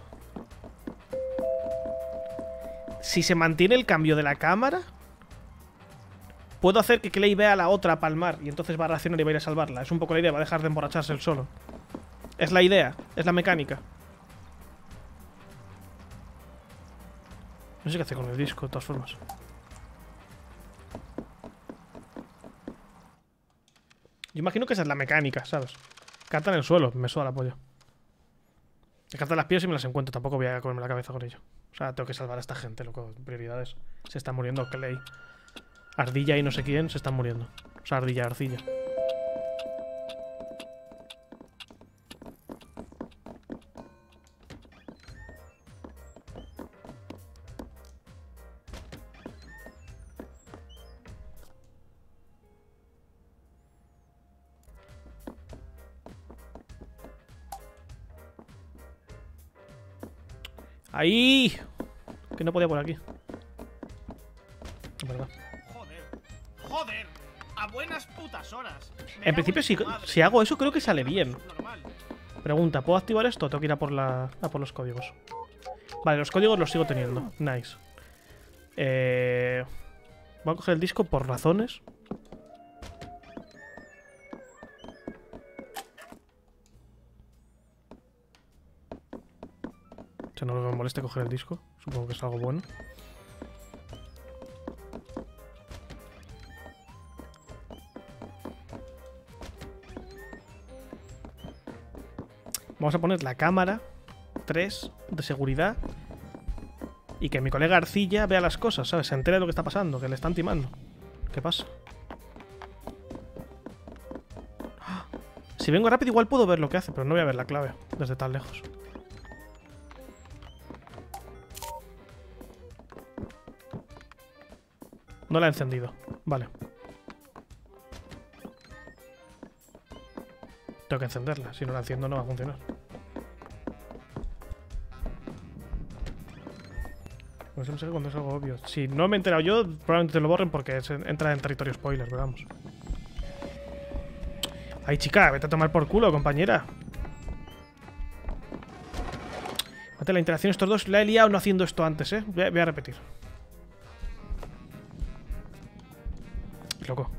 A: Si se mantiene el cambio de la cámara, puedo hacer que Clay vea a la otra palmar y entonces va a reaccionar y va a ir a salvarla. Es un poco la idea, va a dejar de emborracharse él solo. Es la idea, es la mecánica. No sé qué hace con el disco, de todas formas. Yo imagino que esa es la mecánica, ¿sabes? Canta en el suelo, me suda la polla. Me cantan las pies y me las encuentro, tampoco voy a comerme la cabeza con ello. O sea, tengo que salvar a esta gente, loco. Prioridades. Se está muriendo Clay. Ardilla y no sé quién se están muriendo. O sea, ardilla, arcilla. ¡Ahí! Que no podía por aquí. Es verdad.
D: Joder, joder, a buenas putas horas. Me
A: En
D: cago
A: principio,
D: en
A: si,
D: tu madre.
A: si hago eso, creo que sale bien.
D: Normal.
A: Pregunta, ¿puedo activar esto o tengo que ir a por, la, a por los códigos? Vale, los códigos los sigo teniendo. Nice. Eh, voy a coger el disco por razones. O sea, no me moleste coger el disco. Supongo que es algo bueno. Vamos a poner la cámara tres de seguridad. Y que mi colega Arcilla vea las cosas, ¿sabes? Se entere de lo que está pasando, que le están timando. ¿Qué pasa? Si vengo rápido igual puedo ver lo que hace, pero no voy a ver la clave desde tan lejos. No la he encendido. Vale. Tengo que encenderla. Si no la enciendo no va a funcionar. Pues no sé cuando es algo obvio. Si no me he enterado yo, probablemente te lo borren porque se entra en territorio spoiler, pero vamos. Ay, chica, vete a tomar por culo, compañera. Fíjate, la interacción estos dos la he liado no haciendo esto antes, ¿eh? Voy a, voy a repetir. Loco.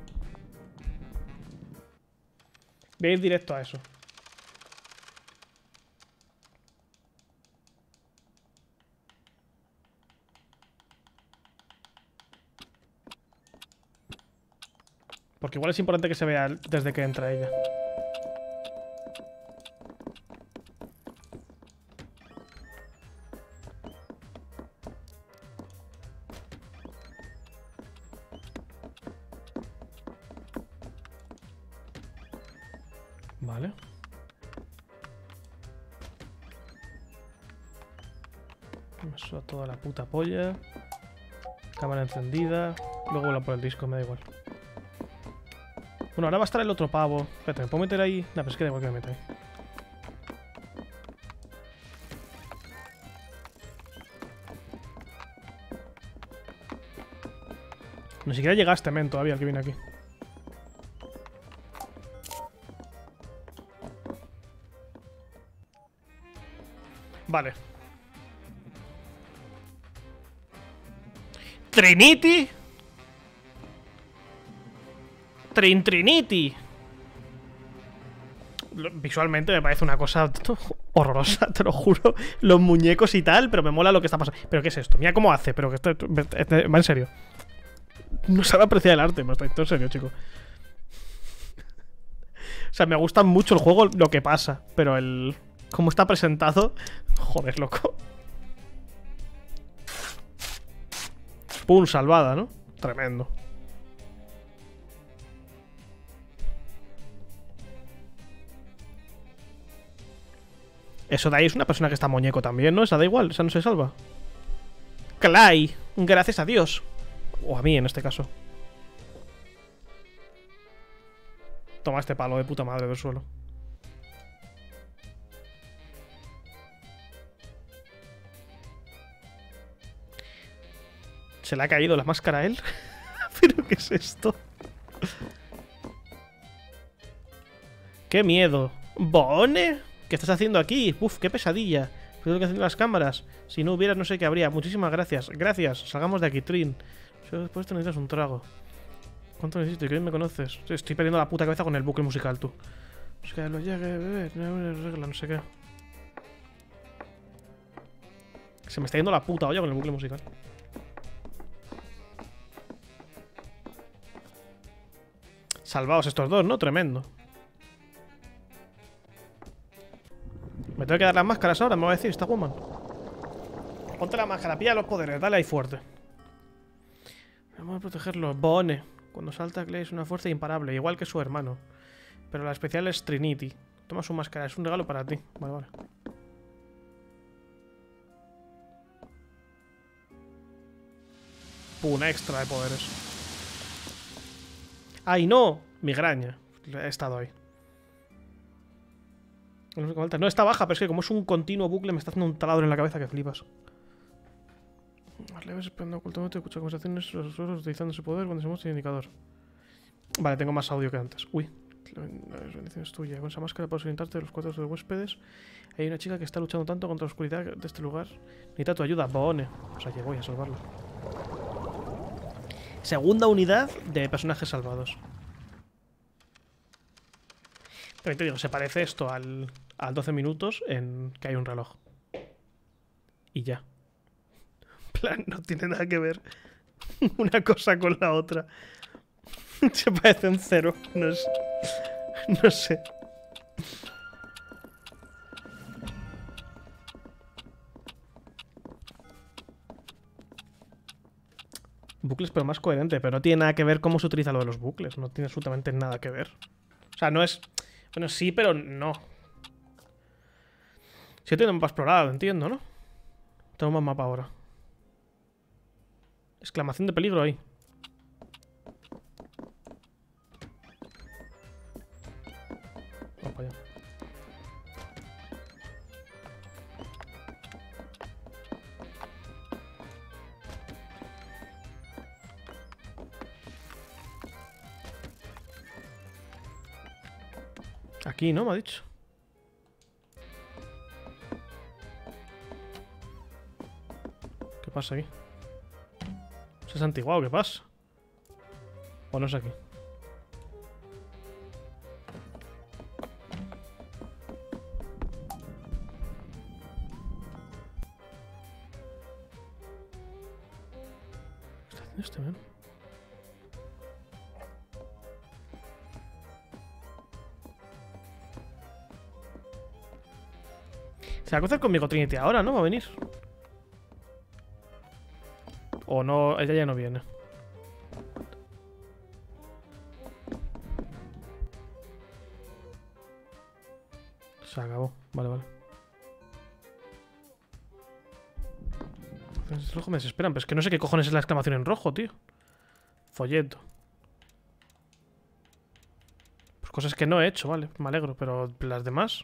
A: Voy a ir directo a eso. Porque igual es importante que se vea desde que entra ella. Vale. Me suda toda la puta polla. Cámara encendida. Luego vuelvo por el disco, me da igual. Bueno, ahora va a estar el otro pavo. Espérate, ¿me puedo meter ahí? No, pero es que da igual que me meta ahí. Ni siquiera llegaste, men, todavía el que viene aquí. Vale. Trinity. Trin Trinity. Visualmente me parece una cosa horrorosa, te lo juro. Los muñecos y tal, pero me mola lo que está pasando. ¿Pero qué es esto? Mira cómo hace, pero que esto va en serio. No sabe apreciar el arte, me está en serio, chico. O sea, me gusta mucho el juego, lo que pasa, pero el... cómo está presentado... Joder, loco. Pum, salvada, ¿no? Tremendo. Eso de ahí es una persona que está muñeco también, ¿no? Esa da igual, esa no se salva. Clay, gracias a Dios. O a mí, en este caso. Toma este palo de puta madre del suelo. ¿Se le ha caído la máscara a él? ¿Pero qué es esto? ¡Qué miedo! ¿Bone? ¿Qué estás haciendo aquí? Uf, qué pesadilla. ¿Qué es lo que hacen las cámaras? Si no hubieras, no sé qué habría. Muchísimas gracias. Gracias. Salgamos de aquí, Trin. Solo después te necesitas un trago. ¿Cuánto necesito? ¿Quién me conoces? Estoy perdiendo la puta cabeza con el bucle musical, tú. Es que lo llegue, bebé. Regla, no sé qué. Se me está yendo la puta olla con el bucle musical. Salvaos estos dos, ¿no? Tremendo. Me tengo que dar las máscaras ahora, me va a decir esta woman. Ponte la máscara, pilla los poderes, dale ahí fuerte. Vamos a protegerlo. Bone. Cuando salta Clay es una fuerza imparable, igual que su hermano. Pero la especial es Trinity. Toma su máscara, es un regalo para ti. Vale, vale. Un extra de poderes. ¡Ay, no! Migraña. He estado ahí. No, está baja, pero es que como es un continuo bucle me está haciendo un taladro en la cabeza que flipas. Las leves esperando ocultamente, escucha conversaciones, los susurros utilizando su poder cuando se muestra el indicador. Vale, tengo más audio que antes. Uy, la bendición es tuya. Con esa máscara puedes orientarte de los cuartos de los huéspedes. Hay una chica que está luchando tanto contra la oscuridad de este lugar. Necesita tu ayuda, Bone. O sea, que voy a salvarlo. Segunda unidad de personajes salvados. También te digo, se parece esto al, al doce minutos en que hay un reloj. Y ya. En plan, no tiene nada que ver una cosa con la otra. Se parece un cero. No sé. No sé. Bucles, pero más coherente. Pero no tiene nada que ver cómo se utiliza lo de los bucles. No tiene absolutamente nada que ver. O sea, no es... Bueno, sí, pero no. Sí tiene un mapa explorado, entiendo, ¿no? Tengo más mapa ahora. Exclamación de peligro ahí. Vamos para allá. Aquí, ¿no? Me ha dicho. ¿Qué pasa aquí? ¿Se ha antiguado? ¿Qué pasa? ¿O no es aquí? ¿Qué está haciendo este, man? Se va a cruzar conmigo Trinity ahora, ¿no? Va a venir. O no, ella ya no viene. Se acabó. Vale, vale. Es rojo, me desesperan. Pero es que no sé qué cojones es la exclamación en rojo, tío. Folleto. Pues cosas que no he hecho, vale. Me alegro. Pero las demás...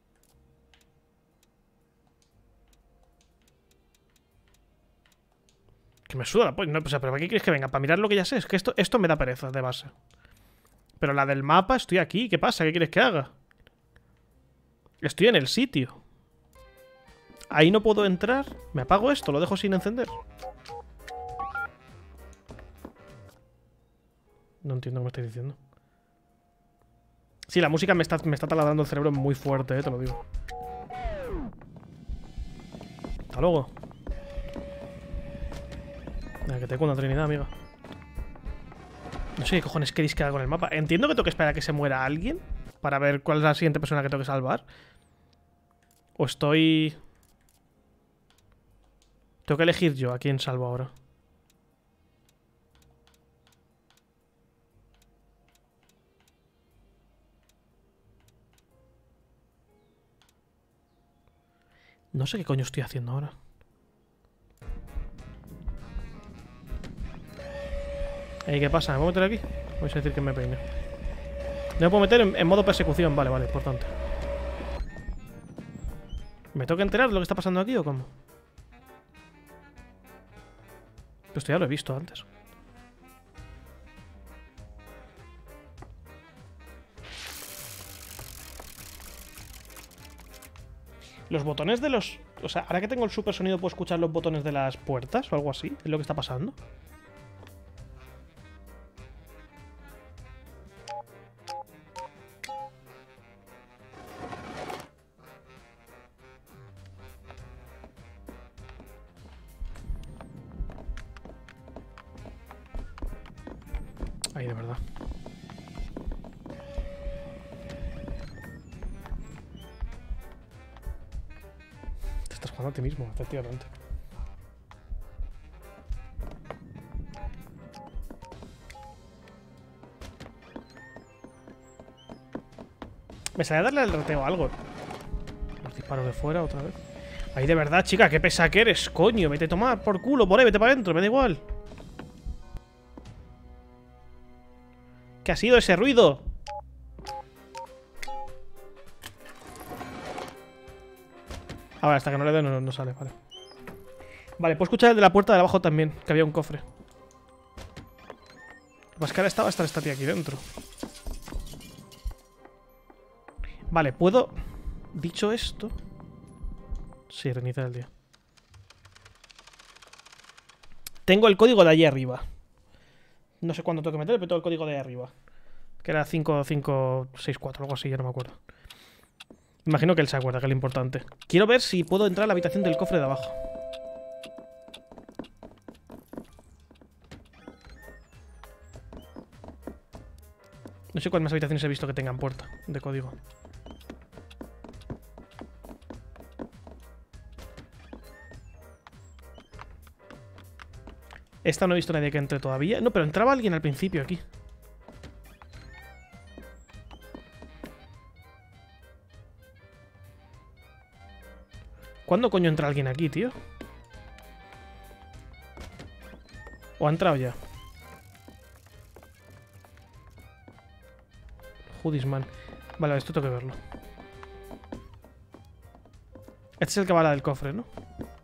A: Que me suda la polla. No, o sea, ¿pero para qué quieres que venga? Para mirar lo que ya sé. Es que esto, esto me da pereza de base. Pero la del mapa, estoy aquí. ¿Qué pasa? ¿Qué quieres que haga? Estoy en el sitio. Ahí no puedo entrar. Me apago esto, lo dejo sin encender. No entiendo qué me estáis diciendo. Sí, la música me está, me está taladrando el cerebro muy fuerte, eh, te lo digo. Hasta luego. Venga, que te cuento Trinidad, amiga. No sé qué cojones queréis que haga con el mapa. Entiendo que tengo que esperar a que se muera alguien para ver cuál es la siguiente persona que tengo que salvar. O estoy... Tengo que elegir yo a quién salvo ahora. No sé qué coño estoy haciendo ahora. Ey, ¿qué pasa? ¿Me puedo meter aquí? Voy a decir que me peine. No me puedo meter en, en modo persecución. Vale, vale, importante. ¿Me tengo que enterar de lo que está pasando aquí o cómo? Pero esto ya lo he visto antes. Los botones de los... O sea, ahora que tengo el super sonido, ¿puedo escuchar los botones de las puertas o algo así? ¿Es lo que está pasando? Ahí, de verdad. Te estás jugando a ti mismo, efectivamente. Me sale a darle al rateo algo. Los disparos de fuera otra vez. Ahí, de verdad, chica, qué pesa que eres, coño. Vete a tomar por culo, por ahí, vete para adentro, me da igual. ¿Qué ha sido ese ruido? Ahora, hasta que no le dé no, no sale, vale. Vale, puedo escuchar el de la puerta de abajo también, que había un cofre. Más que ahora estaba esta estatua aquí dentro. Vale, puedo... Dicho esto... Sí, reiniciar el día. Tengo el código de allí arriba. No sé cuándo tengo que meter, pero tengo el código de ahí arriba. Que era cinco cinco seis cuatro, algo así, ya no me acuerdo. Imagino que él se acuerda, que es lo importante. Quiero ver si puedo entrar a la habitación del cofre de abajo. No sé cuántas habitaciones he visto que tengan puerta de código. Esta no he visto a nadie que entre todavía. No, pero entraba alguien al principio aquí. ¿Cuándo coño entra alguien aquí, tío? ¿O ha entrado ya? Judisman. Vale, esto tengo que verlo. Este es el que va a la del cofre, ¿no?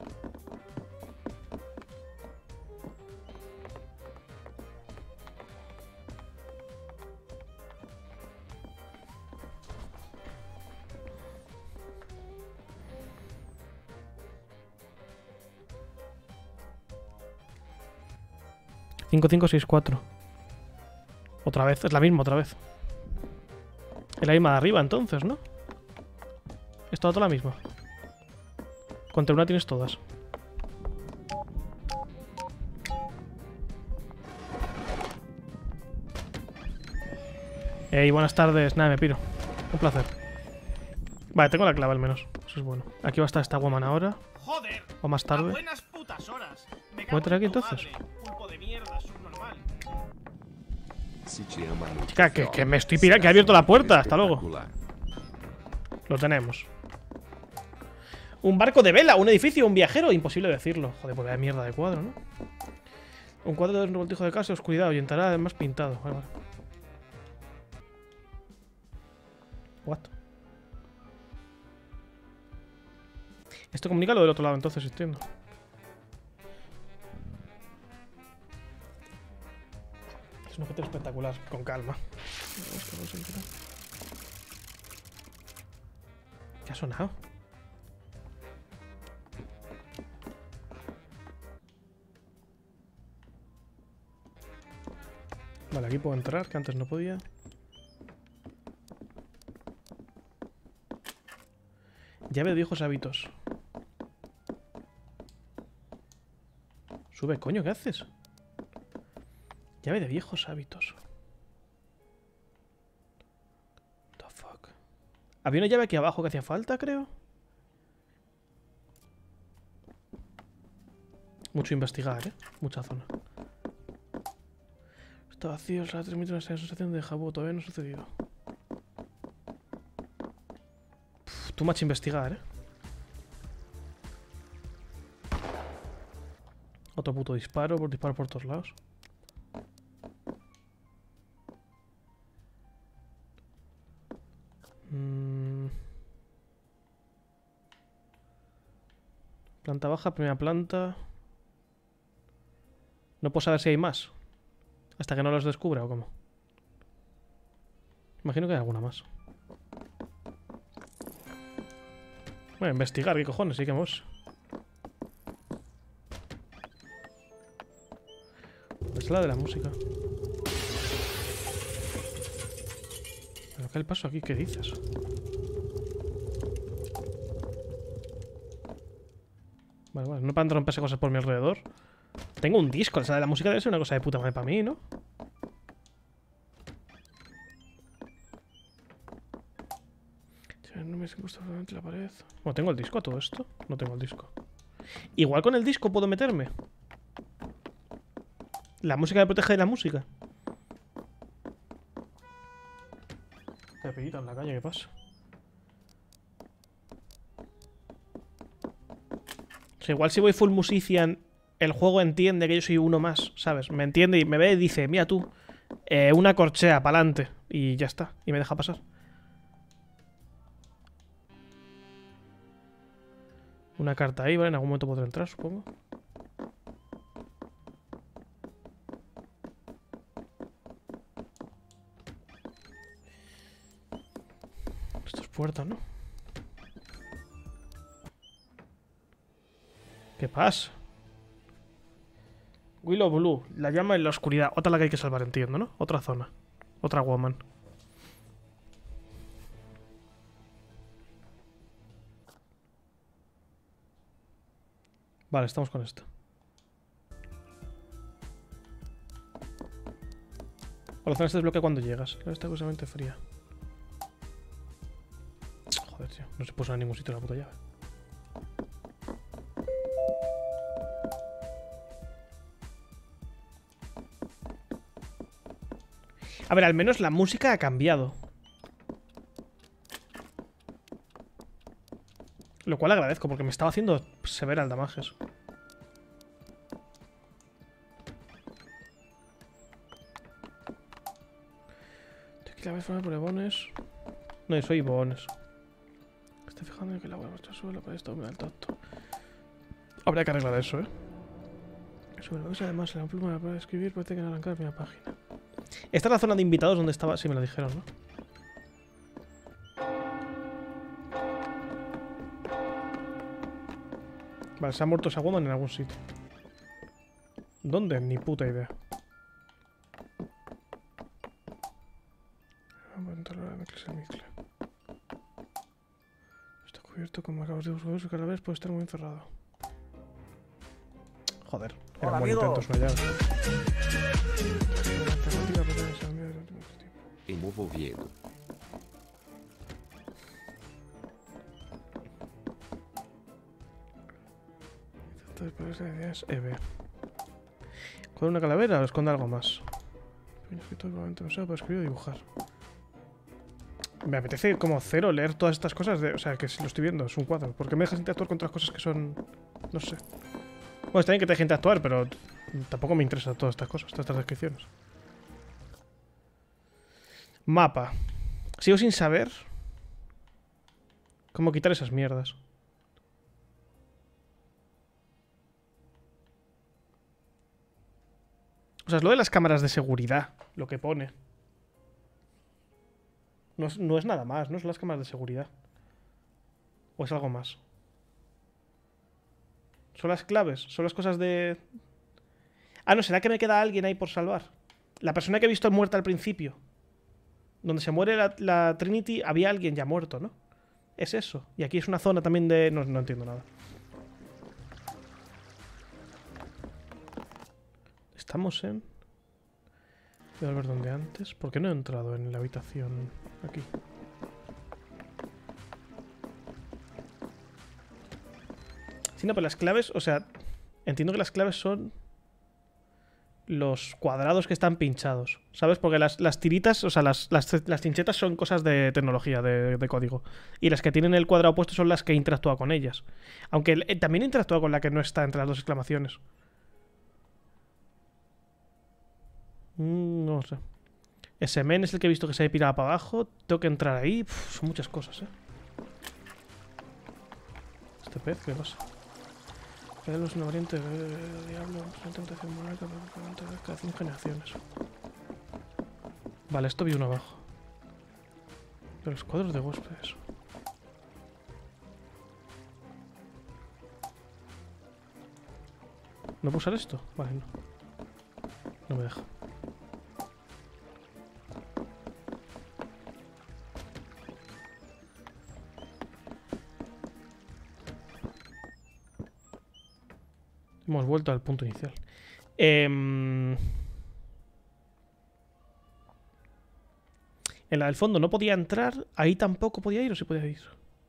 A: cinco cinco seis cuatro. Otra vez, es la misma otra vez. Es la misma de arriba entonces, ¿no? Es toda la misma. Contra una tienes todas. Ey, buenas tardes. Nada, me piro. Un placer. Vale, tengo la clave al menos. Eso es bueno. Aquí va a estar esta woman ahora.
D: Joder.
A: O más
D: A
A: tarde.
D: buenas putas horas. Me
A: ¿Puedo entrar
D: cago en
A: aquí
D: tu
A: entonces?
D: madre, pulpo de mierda, subnormal.
C: Se te ama muito,
A: Chica, que,
C: Fel,
A: que me estoy pirando, que he abierto la puerta. Hasta luego.
C: espetacular.
A: Lo tenemos. Un barco de vela, un edificio, un viajero. Imposible decirlo. Joder, pues vaya mierda de cuadro, ¿no? Un cuadro de un revoltijo de casa, oscuridad, ahuyentará además pintado. Vale, vale. What? Esto comunica lo del otro lado, entonces, entiendo. Es un objeto espectacular, con calma. ¿Qué ha sonado? Vale, aquí puedo entrar, que antes no podía. Llave de viejos hábitos. Sube, coño, ¿qué haces? Llave de viejos hábitos. What the fuck. Había una llave aquí abajo que hacía falta, creo. Mucho investigar, ¿eh? Mucha zona. Está vacío, se transmite una sensación de jabú. Todavía no ha sucedido. Pff, too much investigar, ¿eh? Otro puto disparo, por disparo por todos lados. Mm. Planta baja, primera planta. No puedo saber si hay más. Hasta que no los descubra o cómo. Imagino que hay alguna más. Bueno, investigar, ¿qué cojones? Sí que hemos. Es la de la música. ¿Pero qué el paso aquí? ¿Qué dices? Vale, vale. No para romperse cosas por mi alrededor. Tengo un disco. Esa de la música debe ser una cosa de puta madre para mí, ¿no? No me gusta realmente la pared. Bueno, ¿tengo el disco a todo esto? No tengo el disco. Igual con el disco puedo meterme. La música me protege de la música. Qué pillita en la calle, ¿qué pasa? O sea, igual si voy full musician, el juego entiende que yo soy uno más, ¿sabes? Me entiende y me ve y dice, mira tú, eh, una corchea, pa'lante. Y ya está, y me deja pasar. Una carta ahí, ¿vale? En algún momento podré entrar, supongo. Esto es puerta, ¿no? ¿Qué pasa? Willow Blue, la llama en la oscuridad. Otra la que hay que salvar, entiendo, ¿no? Otra zona. Otra woman. Vale, estamos con esto. O la zona se desbloquea cuando llegas. Claro, está curiosamente fría. Joder, tío. No se puso en ningún sitio la puta llave. A ver, al menos la música ha cambiado. Lo cual agradezco, porque me estaba haciendo severa el damages. La vez fuera por Ebones. No, yo soy Ibones. Estoy fijando en que el agua muestra suelo para esto me da el tacto. Habría que arreglar eso, ¿eh? Sobre lo que es además la pluma para escribir parece que no arrancar mi página. Esta es la zona de invitados donde estaba. Sí, me lo dijeron, ¿no? Vale, se ha muerto esa woman en algún sitio. ¿Dónde? Ni puta idea. Está cubierto con marcados de uso y cada vez puede estar muy encerrado. Joder, era un buen intento, es una llave.
C: Envolvido.
A: E B. ¿Con una calavera o esconde algo más? Un escritor probablemente no sabe para escribir o dibujar. Me apetece como cero leer todas estas cosas. De, o sea, que si lo estoy viendo, es un cuadro. ¿Por qué me dejas interactuar con otras cosas que son...? No sé. Bueno, está bien que te deje interactuar, pero tampoco me interesan todas estas cosas, todas estas descripciones. Mapa. Sigo sin saber cómo quitar esas mierdas. O sea, es lo de las cámaras de seguridad, lo que pone. No es, no es nada más, no son las cámaras de seguridad. ¿O es algo más? Son las claves, son las cosas de... Ah, no, ¿será que me queda alguien ahí por salvar? La persona que he visto muerta al principio. Donde se muere la, la Trinity, había alguien ya muerto, ¿no? Es eso. Y aquí es una zona también de... No, no entiendo nada. Estamos en... Voy a ver dónde antes. ¿Por qué no he entrado en la habitación aquí? Sí, no, pero las claves... O sea, entiendo que las claves son... los cuadrados que están pinchados, ¿sabes? Porque las, las tiritas, o sea, las, las, las trinchetas son cosas de tecnología, de, de código. Y las que tienen el cuadrado puesto son las que interactúa con ellas. Aunque eh, también interactúa con la que no está entre las dos exclamaciones. Mm, no sé. Ese men es el que he visto que se ha pirado para abajo. Tengo que entrar ahí. Uf, son muchas cosas, ¿eh? ¿Este pez qué pasa? Es una variante de diablo, una tentación monarca cada cinco generaciones. Vale, esto vi uno abajo. De los cuadros de huéspedes. ¿No puedo usar esto? Vale, no. No me deja. Hemos vuelto al punto inicial. Eh, en la del fondo no podía entrar. Ahí tampoco podía ir, o sí podía ir.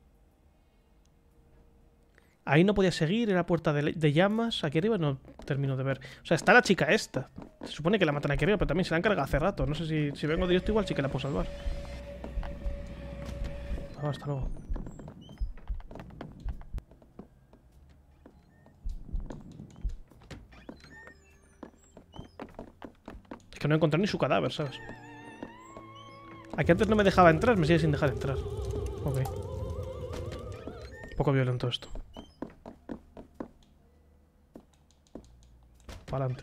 A: Ahí no podía seguir. Era puerta de, de llamas. Aquí arriba no termino de ver. O sea, está la chica esta. Se supone que la matan aquí arriba, pero también se la han cargado hace rato. No sé si, si vengo directo igual sí que la puedo salvar. Ah, hasta luego. Que no he encontrado ni su cadáver, ¿sabes? Aquí antes no me dejaba entrar, me sigue sin dejar entrar. Ok. Un poco violento esto. Para adelante.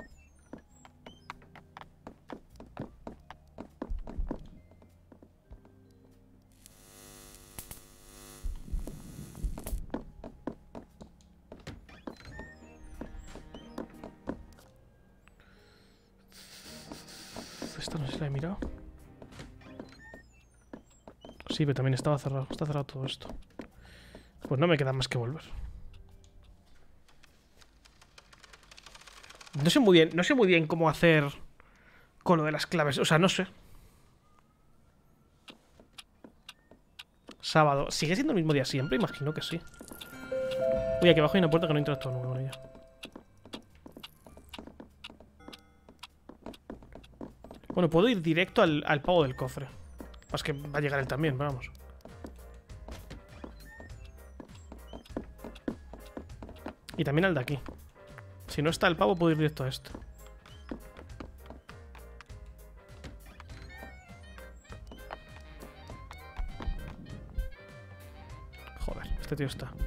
A: Esta no sé si la he mirado. Sí, pero también estaba cerrado. Está cerrado todo esto. Pues no me queda más que volver. No sé muy bien, no sé muy bien cómo hacer con lo de las claves. O sea, no sé. Sábado. ¿Sigue siendo el mismo día siempre? Imagino que sí. Uy, aquí abajo hay una puerta que no interactúa nunca con ella. Bueno, puedo ir directo al, al pavo del cofre. Es que va a llegar él también, pero vamos. Y también al de aquí. Si no está el pavo, puedo ir directo a este. Joder, este tío está.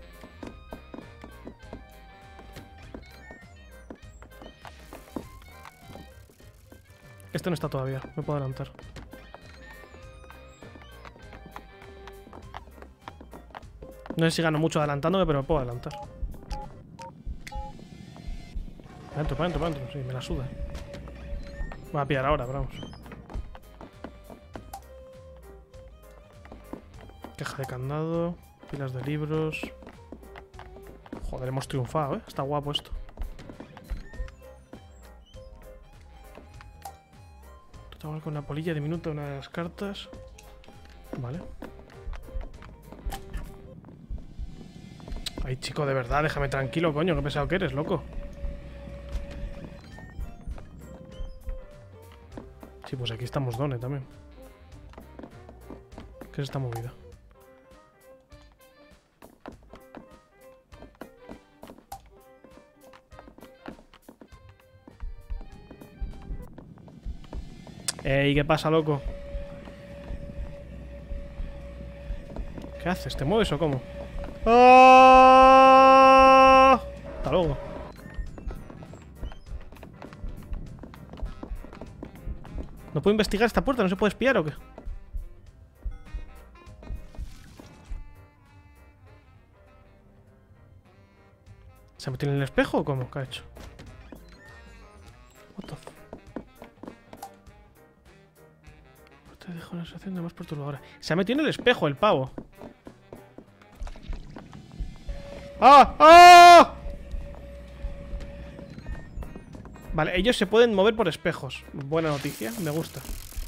A: Este no está todavía, me puedo adelantar. No sé si gano mucho adelantándome, pero me puedo adelantar. Para adentro, para adentro, para adentro. Sí, me la suda. Me va a pillar ahora, pero vamos. Caja de candado. Pilas de libros. Joder, hemos triunfado, ¿eh? Está guapo esto. Estamos con una polilla diminuta, una de las cartas. Vale. Ay, chico, de verdad, déjame tranquilo, coño. Qué pesado que eres, loco. Sí, pues aquí estamos Done también. ¿Qué es esta movida? Ey, ¿qué pasa, loco? ¿Qué haces? ¿Te mueves o cómo? ¡Ah! Hasta luego. ¿No puedo investigar esta puerta? ¿No se puede espiar o qué? ¿Se ha metido en el espejo o cómo? ¿Qué ha hecho? What the f... Te dejo una sensación de más perturbadora. Se ha metido en el espejo el pavo. ¡Ah! ¡Ah! Vale, ellos se pueden mover por espejos. Buena noticia, me gusta.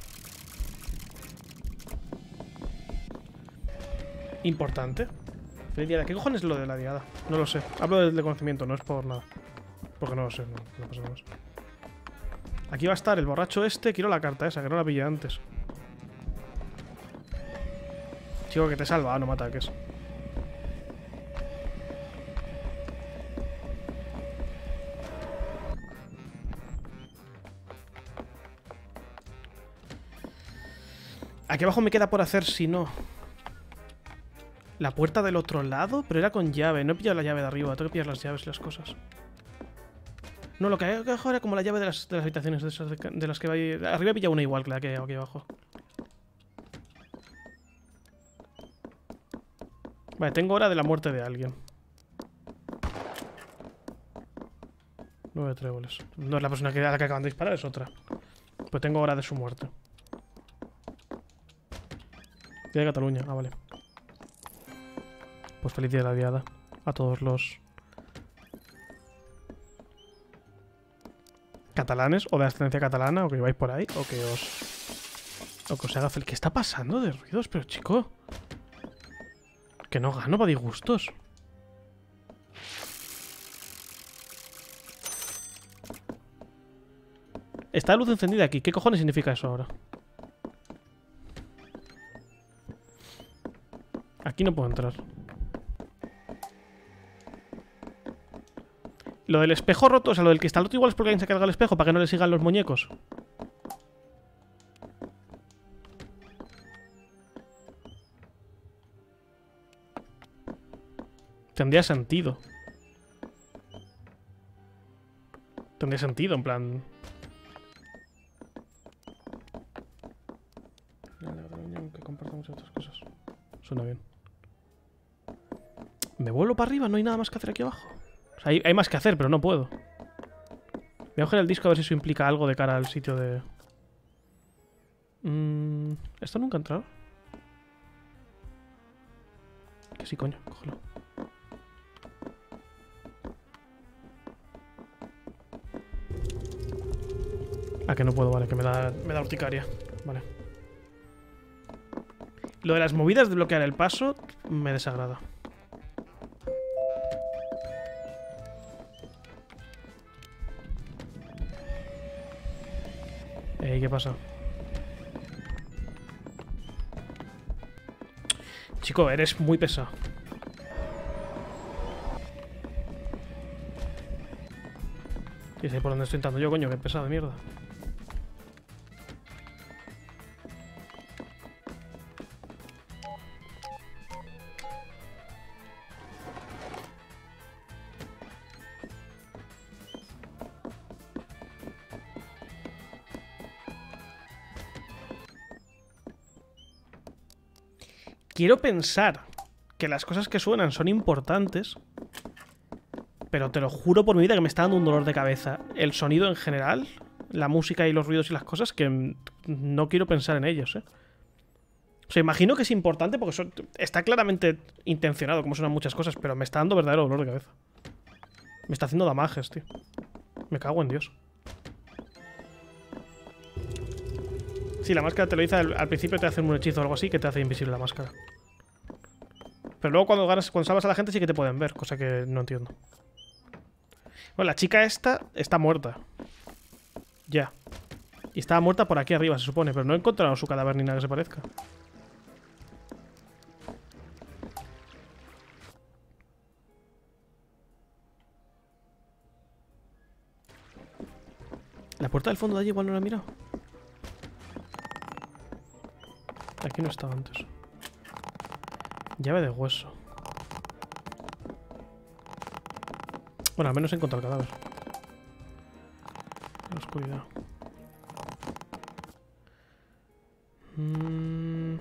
A: Importante. Feliz diada. ¿Qué cojones es lo de la diada? No lo sé. Hablo de conocimiento, no es por nada. Porque no lo sé, no, no pasa nada más. Aquí va a estar el borracho este. Quiero la carta esa, que no la pillé antes. Chico, que te salva, no me ataques. Aquí abajo me queda por hacer si no. La puerta del otro lado, pero era con llave. No he pillado la llave de arriba, tengo que pillar las llaves y las cosas. No, lo que hay abajo era como la llave de las, de las habitaciones de, esas de, de las que va ahí. Arriba he pillado una igual que la que hay aquí abajo. Vale, tengo hora de la muerte de alguien. Nueve tréboles. No es la persona que, a la que acaban de disparar, es otra. Pues tengo hora de su muerte. Día de Cataluña, ah, vale. Pues feliz día de la diada a todos los catalanes o de ascendencia catalana, o que vais por ahí, o que os o que os haga feliz. ¿Qué está pasando de ruidos? Pero chico, que no gano para disgustos. Está la luz encendida aquí. ¿Qué cojones significa eso ahora? Aquí no puedo entrar. Lo del espejo roto, o sea, lo del cristal roto igual es porque alguien se ha cargado el espejo para que no le sigan los muñecos. Tendría sentido. Tendría sentido, en plan... Que comparta muchas otras cosas. Suena bien. ¿Me vuelvo para arriba? ¿No hay nada más que hacer aquí abajo? O sea, hay, hay más que hacer, pero no puedo. Voy a coger el disco a ver si eso implica algo de cara al sitio de... Mm, ¿Esto nunca ha entrado? Que sí, coño, cógelo. Ah, que no puedo, vale, que me da, me da urticaria. Vale. Lo de las movidas de bloquear el paso me desagrada. Ey, ¿qué pasa? Chico, eres muy pesado. Dice, ¿por dónde estoy entrando yo, coño? Qué pesado de mierda. Quiero pensar que las cosas que suenan son importantes, pero te lo juro por mi vida que me está dando un dolor de cabeza. El sonido en general, la música y los ruidos y las cosas, que no quiero pensar en ellos, ¿eh? O sea, imagino que es importante porque son, está claramente intencionado, como suenan muchas cosas, pero me está dando verdadero dolor de cabeza. Me está haciendo damages, tío. Me cago en Dios. Sí, la máscara te lo dice al, al principio, te hace un hechizo o algo así que te hace invisible la máscara. Pero luego cuando ganas, cuando salvas a la gente sí que te pueden ver, cosa que no entiendo. Bueno, la chica esta está muerta. Ya. Y estaba muerta por aquí arriba, se supone, pero no he encontrado su cadáver ni nada que se parezca. La puerta del fondo de allí igual no la he mirado. Aquí no estaba antes. Llave de hueso. Bueno, al menos he encontrado el cadáver. En la oscuridad. Mm.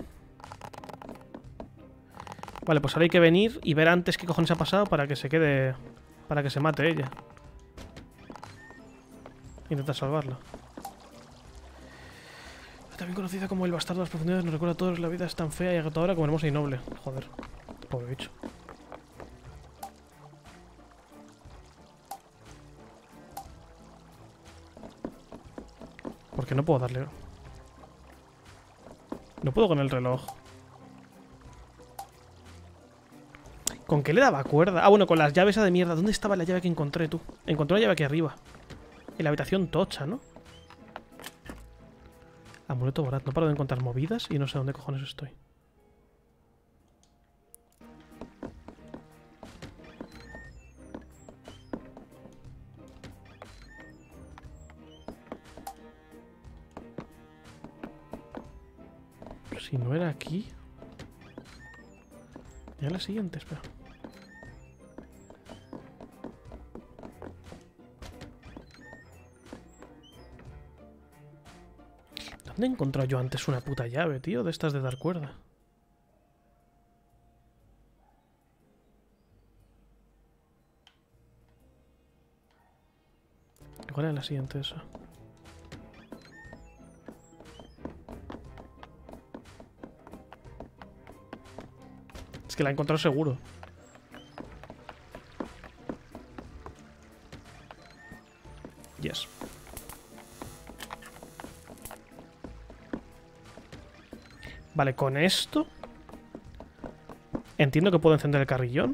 A: Vale, pues ahora hay que venir y ver antes qué cojones ha pasado para que se quede... Para que se mate ella. Intenta salvarla. También conocida como el bastardo de las profundidades, nos recuerda a todos la vida es tan fea y agotadora como hermosa y noble. Joder, pobre bicho. ¿Por qué no puedo darle? No puedo con el reloj. ¿Con qué le daba cuerda? Ah, bueno, con las llaves esa de mierda. ¿Dónde estaba la llave que encontré, tú? Encontré una llave aquí arriba. En la habitación tocha, ¿no? Amuleto Borat. No paro de encontrar movidas y no sé dónde cojones estoy. Si no era aquí... Ya la siguiente, espera. ¿Dónde he encontrado yo antes una puta llave, tío? De estas de dar cuerda. ¿Cuál era la siguiente esa? Es que la he encontrado seguro. Yes. Vale, con esto entiendo que puedo encender el carrillón.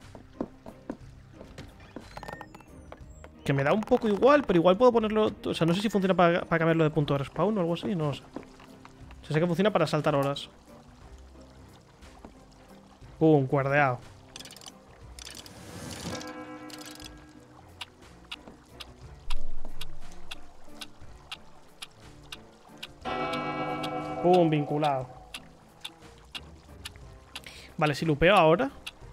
A: Que me da un poco igual, pero igual puedo ponerlo... O sea, no sé si funciona para, para cambiarlo de punto de respawn o algo así, no lo sé. O sea, sé que funciona para saltar horas. Pum, cuerdeado. Pum, vinculado. Vale, si lupeo ahora.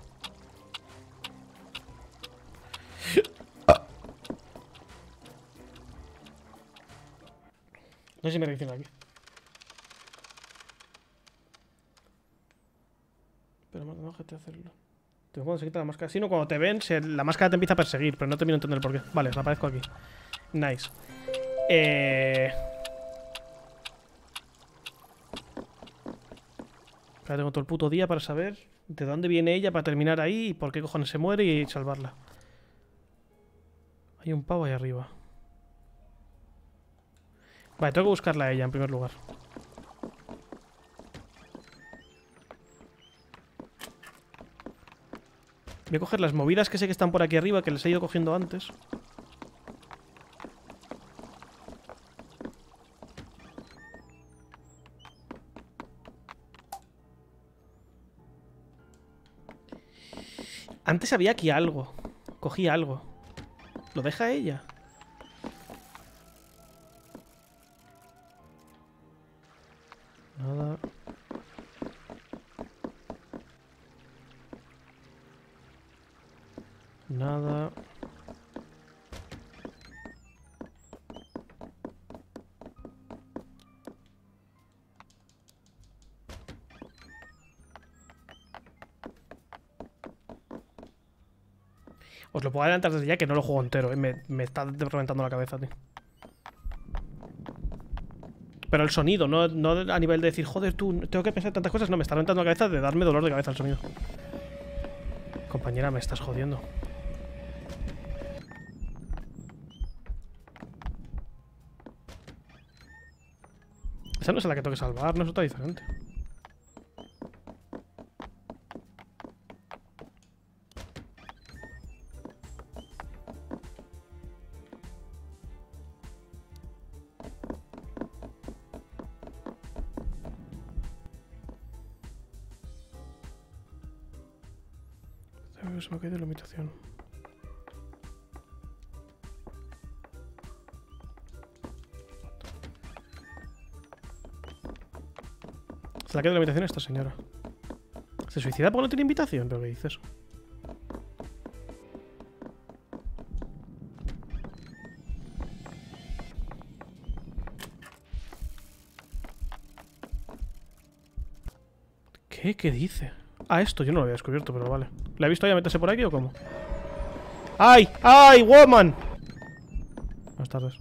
A: No sé si me reacciona aquí. Pero no déjate hacerlo. Tengo cuando se quita la máscara. Si no, cuando te ven, se, la máscara te empieza a perseguir, pero no termino de entender por qué. Vale, reaparezco aquí. Nice. Eh... Ahora tengo todo el puto día para saber de dónde viene ella para terminar ahí y por qué cojones se muere y salvarla. Hay un pavo ahí arriba. Vale, tengo que buscarla a ella en primer lugar. Voy a coger las movidas que sé que están por aquí arriba, que les he ido cogiendo antes. Antes había aquí algo. Cogí algo. ¿Lo deja ella? Nada. Nada. Os lo puedo adelantar desde ya que no lo juego entero, ¿eh? me, me está reventando la cabeza, tío. Pero el sonido, no, no a nivel de decir, joder, tú, tengo que pensar tantas cosas. No, me está reventando la cabeza de darme dolor de cabeza el sonido. Compañera, me estás jodiendo. Esa no es la que tengo que salvar, no es otra diferente. Se me ha caído la habitación. Se la queda la habitación a esta señora. ¿Se suicida porque no tiene invitación? ¿Pero qué dices? ¿Qué? ¿Qué dice? Ah, esto yo no lo había descubierto, pero vale. ¿La he visto ya meterse por aquí o cómo? ¡Ay! ¡Ay, woman! Buenas tardes.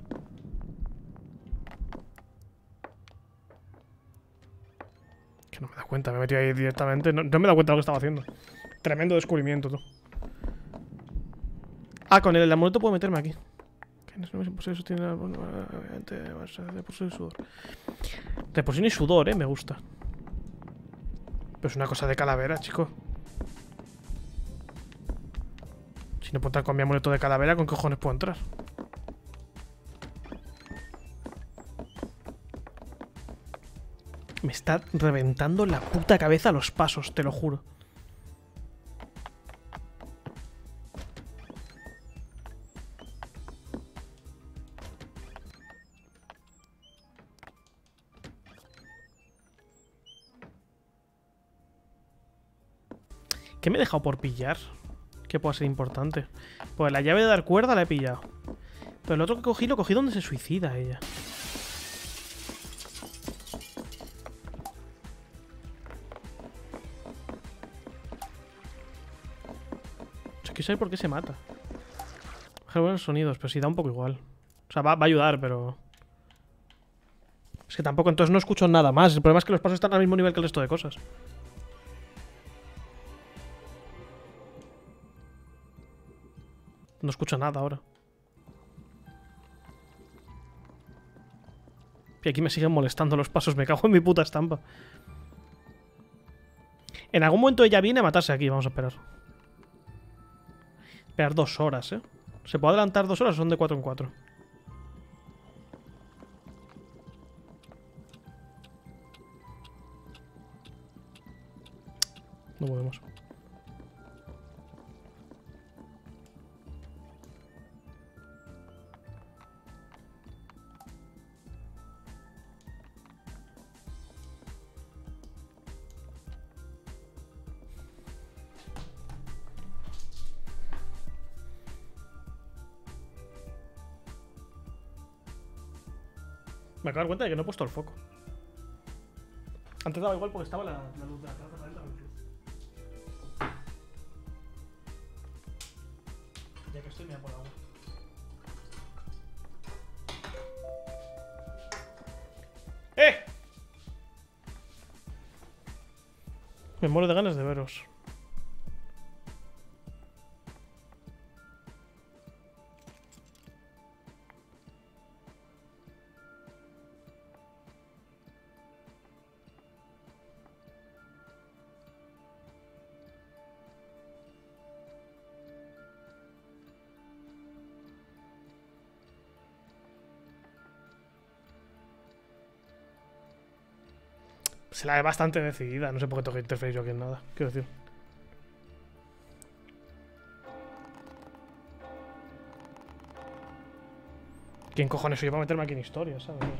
A: Que no me da cuenta, me he metido ahí directamente. No, no me he dado cuenta de lo que estaba haciendo. Tremendo descubrimiento, tú. Ah, con el amuleto puedo meterme aquí. Que no es imposible, eso tiene... Obviamente, repulsión y sudor. Repulsión y sudor, eh, me gusta. Pero es una cosa de calavera, chico. Si no puedo entrar con mi amuleto de calavera, ¿con qué cojones puedo entrar? Me está reventando la puta cabeza a los pasos, te lo juro. ¿Qué me he dejado por pillar? Que pueda ser importante. Pues la llave de dar cuerda la he pillado. Pero el otro que cogí lo cogí donde se suicida ella. O sea, quiero saber por qué se mata. Dejar buenos sonidos, pero sí da un poco igual. O sea, va, va a ayudar, pero... Es que tampoco, entonces no escucho nada más. El problema es que los pasos están al mismo nivel que el resto de cosas. No escucho nada ahora. Y aquí me siguen molestando los pasos. Me cago en mi puta estampa. En algún momento ella viene a matarse aquí. Vamos a esperar. Esperar dos horas, ¿eh? ¿Se puede adelantar dos horas o son de cuatro en cuatro? No podemos. Me acabo de dar cuenta de que no he puesto el foco. Antes daba igual porque estaba la, la luz de la plaza para adentro. Ya que estoy, me voy a por agua. ¡Eh! Me muero de ganas de veros. Se la ve bastante decidida. No sé por qué tengo que interferir yo aquí en nada. Quiero decir. ¿Quién cojones soy yo para meterme aquí en historia, sabes? No sé.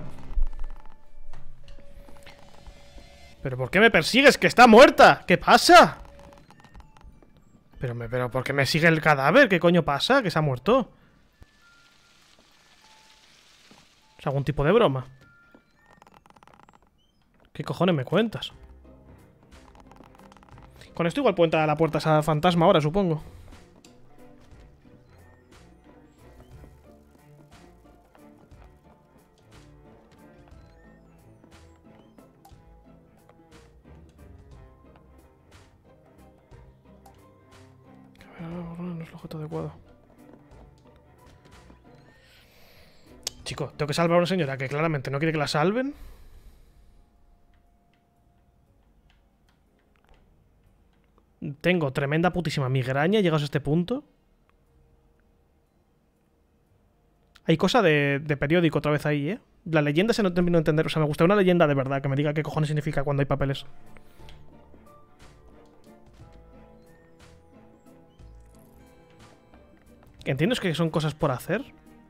A: ¿Pero por qué me persigues? ¡Que está muerta! ¿Qué pasa? Pero, me, pero ¿por qué me sigue el cadáver? ¿Qué coño pasa? ¿Que se ha muerto? ¿Es algún tipo de broma? ¿Qué cojones me cuentas? Con esto igual puedo entrar a la puerta esa fantasma ahora, supongo. No es el objeto adecuado. Chico, tengo que salvar a una señora que claramente no quiere que la salven. Tengo tremenda putísima migraña llegados a este punto. Hay cosa de, de periódico otra vez ahí, ¿eh? La leyenda se no termino de entender. O sea, me gustaría una leyenda de verdad que me diga qué cojones significa cuando hay papeles. ¿Entiendes que son cosas por hacer?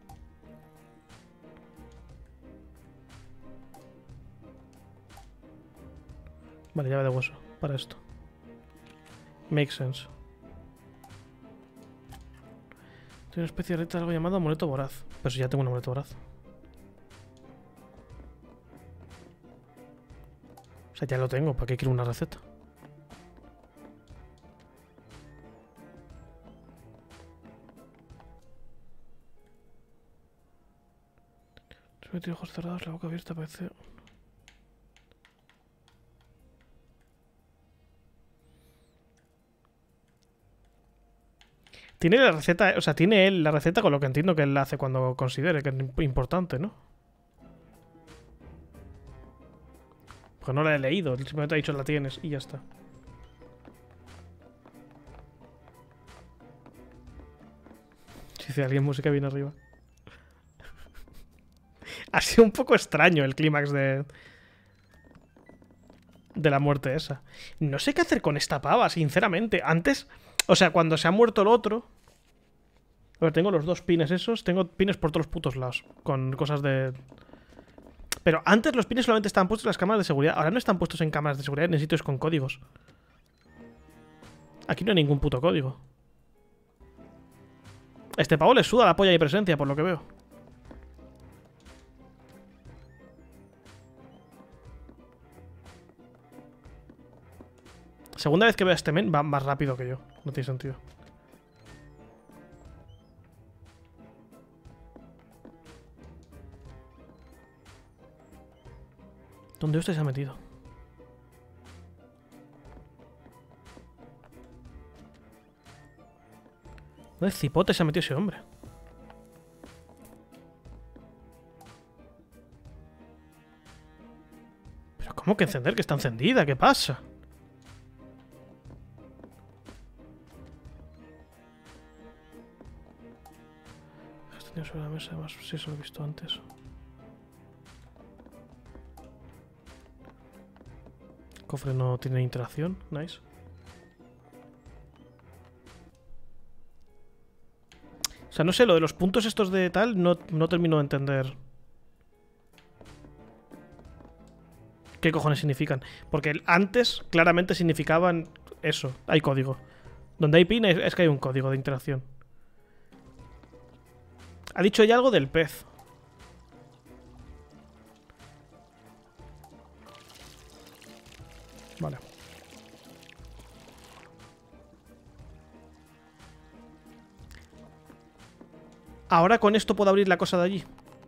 A: Vale, llave de hueso para esto. Makes sense. Tiene una especie de red de algo llamado amuleto voraz. Pero si ya tengo un amuleto voraz. O sea, ya lo tengo. ¿Para qué quiero una receta? Se me ojos cerrados, la boca abierta, parece... Tiene la receta, o sea, tiene él la receta con lo que entiendo que él la hace cuando considere que es importante, ¿no? Pues no la he leído, él simplemente ha dicho la tienes y ya está. Si dice alguien música viene arriba. Ha sido un poco extraño el clímax de... de la muerte esa. No sé qué hacer con esta pava, sinceramente. Antes... O sea, cuando se ha muerto el otro... A ver, tengo los dos pines esos. Tengo pines por todos los putos lados. Con cosas de... Pero antes los pines solamente estaban puestos en las cámaras de seguridad. Ahora no están puestos en cámaras de seguridad ni en sitios con códigos. Aquí no hay ningún puto código. A este pavo le suda la polla y presencia, por lo que veo. Segunda vez que veo a este men va más rápido que yo. No tiene sentido. ¿Dónde usted se ha metido? ¿Dónde cipote se ha metido ese hombre? ¿Pero cómo que encender? Que está encendida. ¿Qué pasa? Sobre la mesa, además, sí, eso lo he visto antes. El cofre no tiene interacción, nice. O sea, no sé, lo de los puntos estos de tal, no, no termino de entender qué cojones significan. Porque antes claramente significaban eso, hay código. Donde hay pin es, es que hay un código de interacción. Ha dicho ya algo del pez. Vale. Ahora con esto puedo abrir la cosa de allí.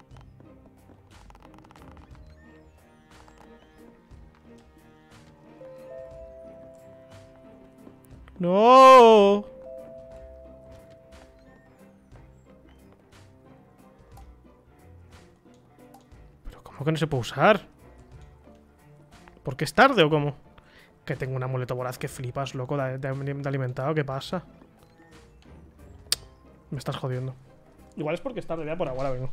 A: ¡No! ¿Cómo que no se puede usar? ¿Por qué es tarde o cómo? Que tengo un amuleto voraz que flipas, loco, de, de, de alimentado. ¿Qué pasa? Me estás jodiendo. Igual es porque es tarde, ya por ahora vengo.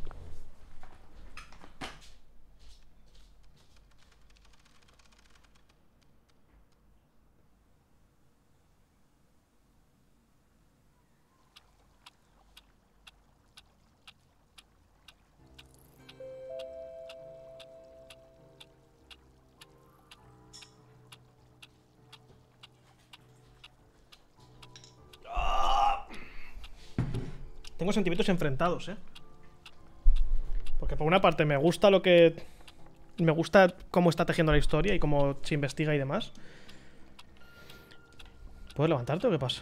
A: tengo sentimientos enfrentados, ¿eh? Porque por una parte me gusta lo que... Me gusta cómo está tejiendo la historia y cómo se investiga y demás. ¿Puedes levantarte o qué pasa?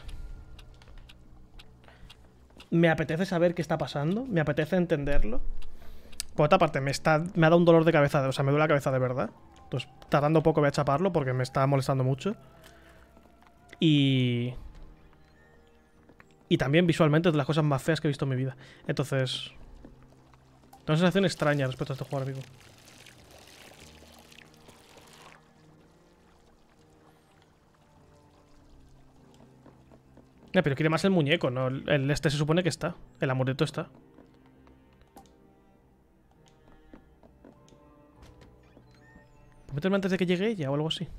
A: Me apetece saber qué está pasando. Me apetece entenderlo. Por otra parte, me, está, me ha dado un dolor de cabeza. O sea, me duele la cabeza de verdad. Entonces, tardando poco voy a chaparlo porque me está molestando mucho. Y... Y también visualmente es de las cosas más feas que he visto en mi vida. Entonces... Tengo una sensación extraña respecto a este juego, amigo. Eh, pero quiere más el muñeco, ¿no? El este se supone que está. El amuleto está. ¿Puedo meterme antes de que llegue ella o algo así?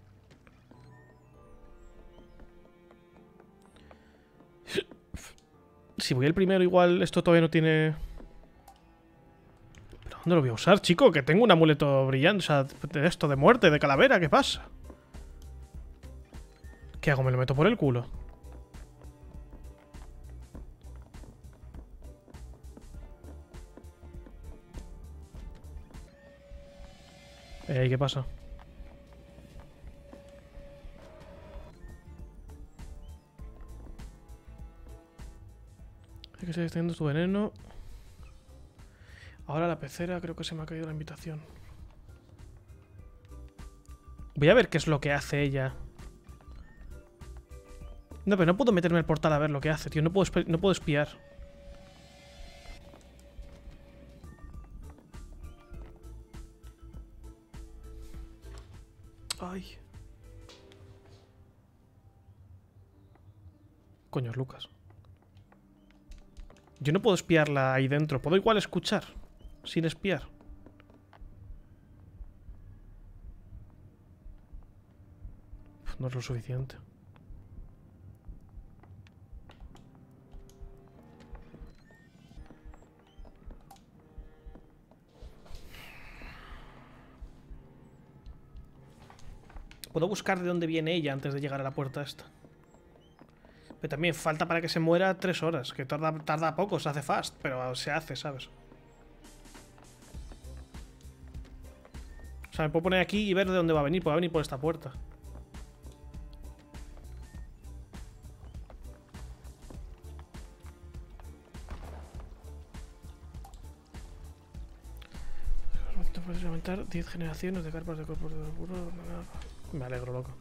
A: Si voy el primero, igual esto todavía no tiene... ¿Pero dónde lo voy a usar, chico? Que tengo un amuleto brillante. O sea, de esto, de muerte, de calavera. ¿Qué pasa? ¿Qué hago? ¿Me lo meto por el culo? Eh, ¿qué pasa? Hay que seguir extendiendo tu veneno. Ahora la pecera, creo que se me ha caído la invitación. Voy a ver qué es lo que hace ella. No, pero no puedo meterme al portal a ver lo que hace, tío. No puedo, no puedo espiar. Ay. Coño, Lucas. Yo no puedo espiarla ahí dentro. Puedo igual escuchar, sin espiar. Uf, no es lo suficiente. Puedo buscar de dónde viene ella antes de llegar a la puerta esta. Pero también falta para que se muera tres horas. Que tarda, tarda poco, se hace fast. Pero se hace, ¿sabes? O sea, me puedo poner aquí y ver de dónde va a venir. Puede venir por esta puerta. Puedes aumentar diez generaciones de carpas de cuerpos de puro. Me alegro, loco.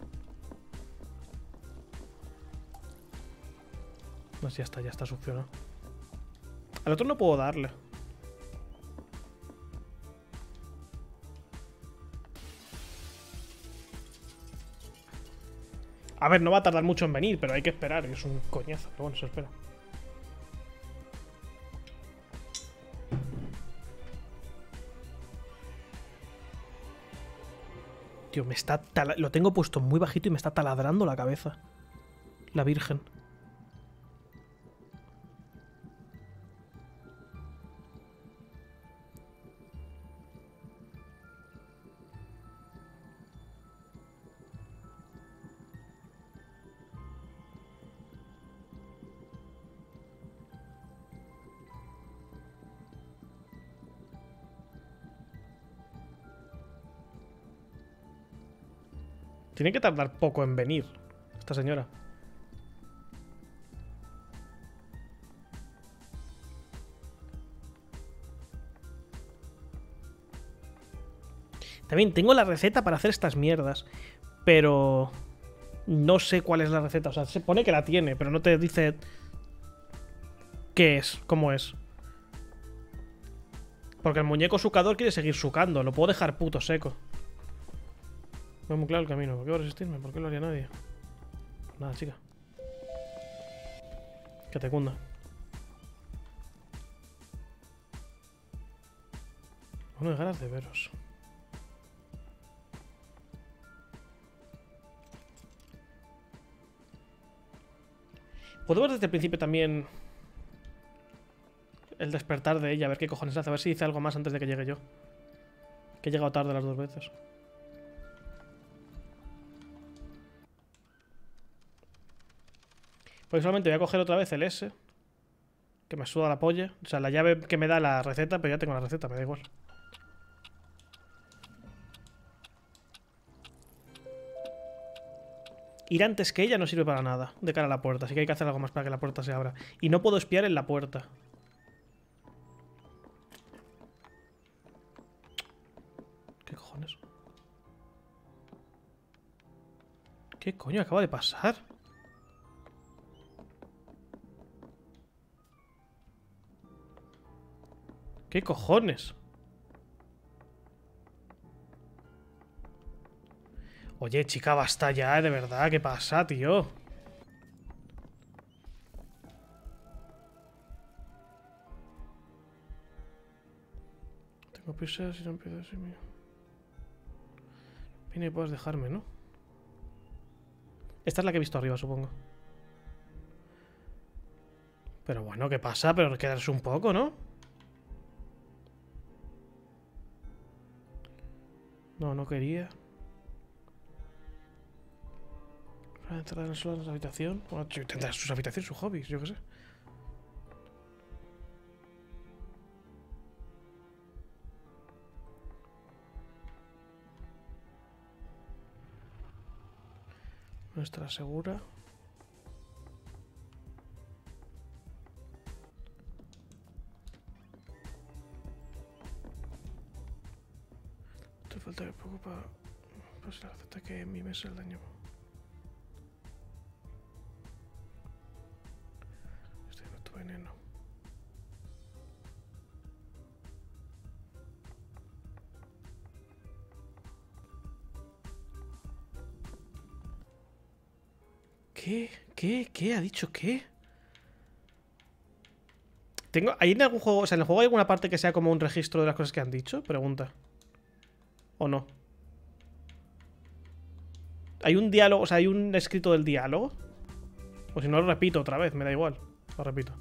A: No sé, ya está, ya está succionado. Al otro no puedo darle. A ver, no va a tardar mucho en venir, pero hay que esperar. Es un coñazo, pero bueno, se espera. Tío, me está... Lo tengo puesto muy bajito y me está taladrando la cabeza. La Virgen. Tiene que tardar poco en venir esta señora. También tengo la receta para hacer estas mierdas, pero no sé cuál es la receta. O sea, se pone que la tiene, pero no te dice qué es, cómo es. Porque el muñeco sucador quiere seguir sucando. Lo puedo dejar puto seco. No es muy claro el camino. ¿Por qué voy a resistirme? ¿Por qué lo haría nadie? Nada, chica. Que te cunda. Bueno, de ganas de veros. Puedo ver desde el principio también el despertar de ella, a ver qué cojones hace, a ver si dice algo más antes de que llegue yo. Que he llegado tarde las dos veces. Pues solamente voy a coger otra vez el S. Que me suda la polla. O sea, la llave que me da la receta, pero ya tengo la receta, me da igual. Ir antes que ella no sirve para nada de cara a la puerta, así que hay que hacer algo más para que la puerta se abra. Y no puedo espiar en la puerta. ¿Qué cojones? ¿Qué coño acaba de pasar? ¿Qué cojones? Oye, chica, basta ya, de verdad. ¿Qué pasa, tío? Tengo prisas y no empiezo así mío. Viene y puedes dejarme, ¿no? Esta es la que he visto arriba, supongo. Pero bueno, ¿qué pasa? Pero quedarse un poco, ¿no? No, no quería. Para entrar en el suelo en la habitación. Bueno, tendrá sus habitaciones, sus hobbies, yo qué sé. No estará segura. Te falta que poco para... Pues la receta que en mi mesa el daño. Estoy con tu veneno. ¿Qué? ¿Qué? ¿Qué? ¿Ha dicho qué? Tengo... ¿Hay en algún juego... O sea, en el juego hay alguna parte que sea como un registro de las cosas que han dicho? Pregunta. ¿O no? ¿Hay un diálogo? O sea, ¿hay un escrito del diálogo? O si no, lo repito otra vez, me da igual. Lo repito.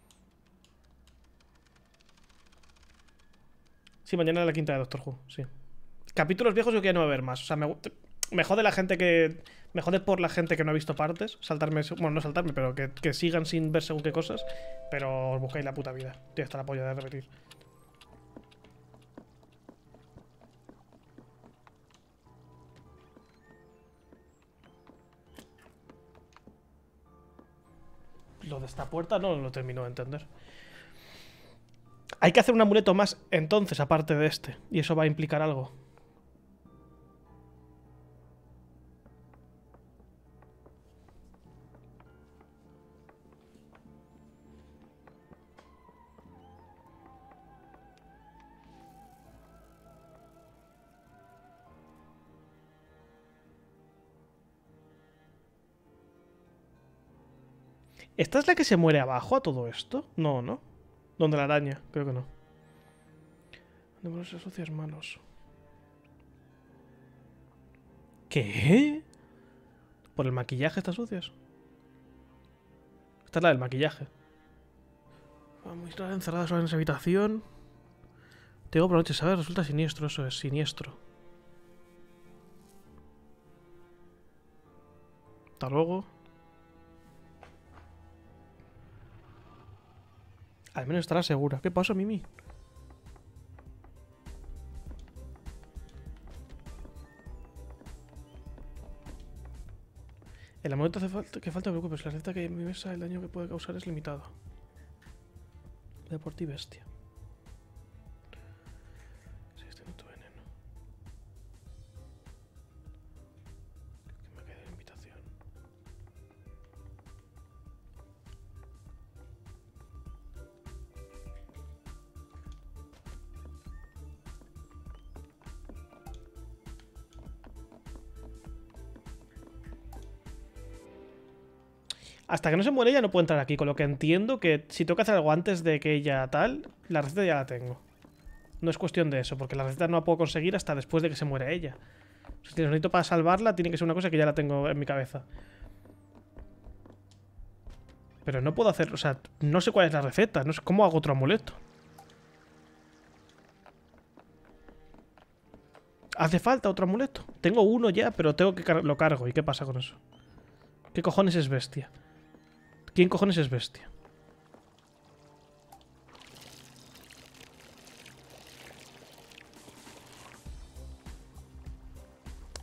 A: Sí, mañana es la quinta de Doctor Who, sí. Capítulos viejos yo que ya no va a haber más. O sea, me, me jode la gente que... Me jode por la gente que no ha visto partes. Saltarme... Bueno, no saltarme, pero que, que sigan sin ver según qué cosas. Pero os buscáis la puta vida. Tío, hasta la polla de repetir. Lo de esta puerta no lo termino de entender. Hay que hacer un amuleto más entonces, aparte de este. Y eso va a implicar algo. ¿Esta es la que se muere abajo a todo esto? No, ¿no? ¿Dónde la araña? Creo que no. ¿Dónde se asocian manos? ¿Qué? ¿Por el maquillaje están sucias? Esta es la del maquillaje. Vamos a estar encerradas en esa habitación. Tengo por noche, ¿sabes? Resulta siniestro, eso es, siniestro. Hasta luego. Al menos estará segura. ¿Qué pasa, Mimi? El amuleto hace falta que falta, no te preocupes. La receta que hay en mi mesa, el daño que puede causar es limitado. De por ti, bestia. Sí, este no tu veneno. Que me quede la invitación. Hasta que no se muere ella no puedo entrar aquí, con lo que entiendo que si tengo que hacer algo antes de que ella tal, la receta ya la tengo. No es cuestión de eso, porque la receta no la puedo conseguir hasta después de que se muera ella. O sea, si necesito para salvarla, tiene que ser una cosa que ya la tengo en mi cabeza. Pero no puedo hacer, o sea, no sé cuál es la receta, no sé cómo hago otro amuleto. ¿Hace falta otro amuleto? Tengo uno ya, pero tengo que car- lo cargo. ¿Y qué pasa con eso? ¿Qué cojones es bestia? ¿Quién cojones es bestia?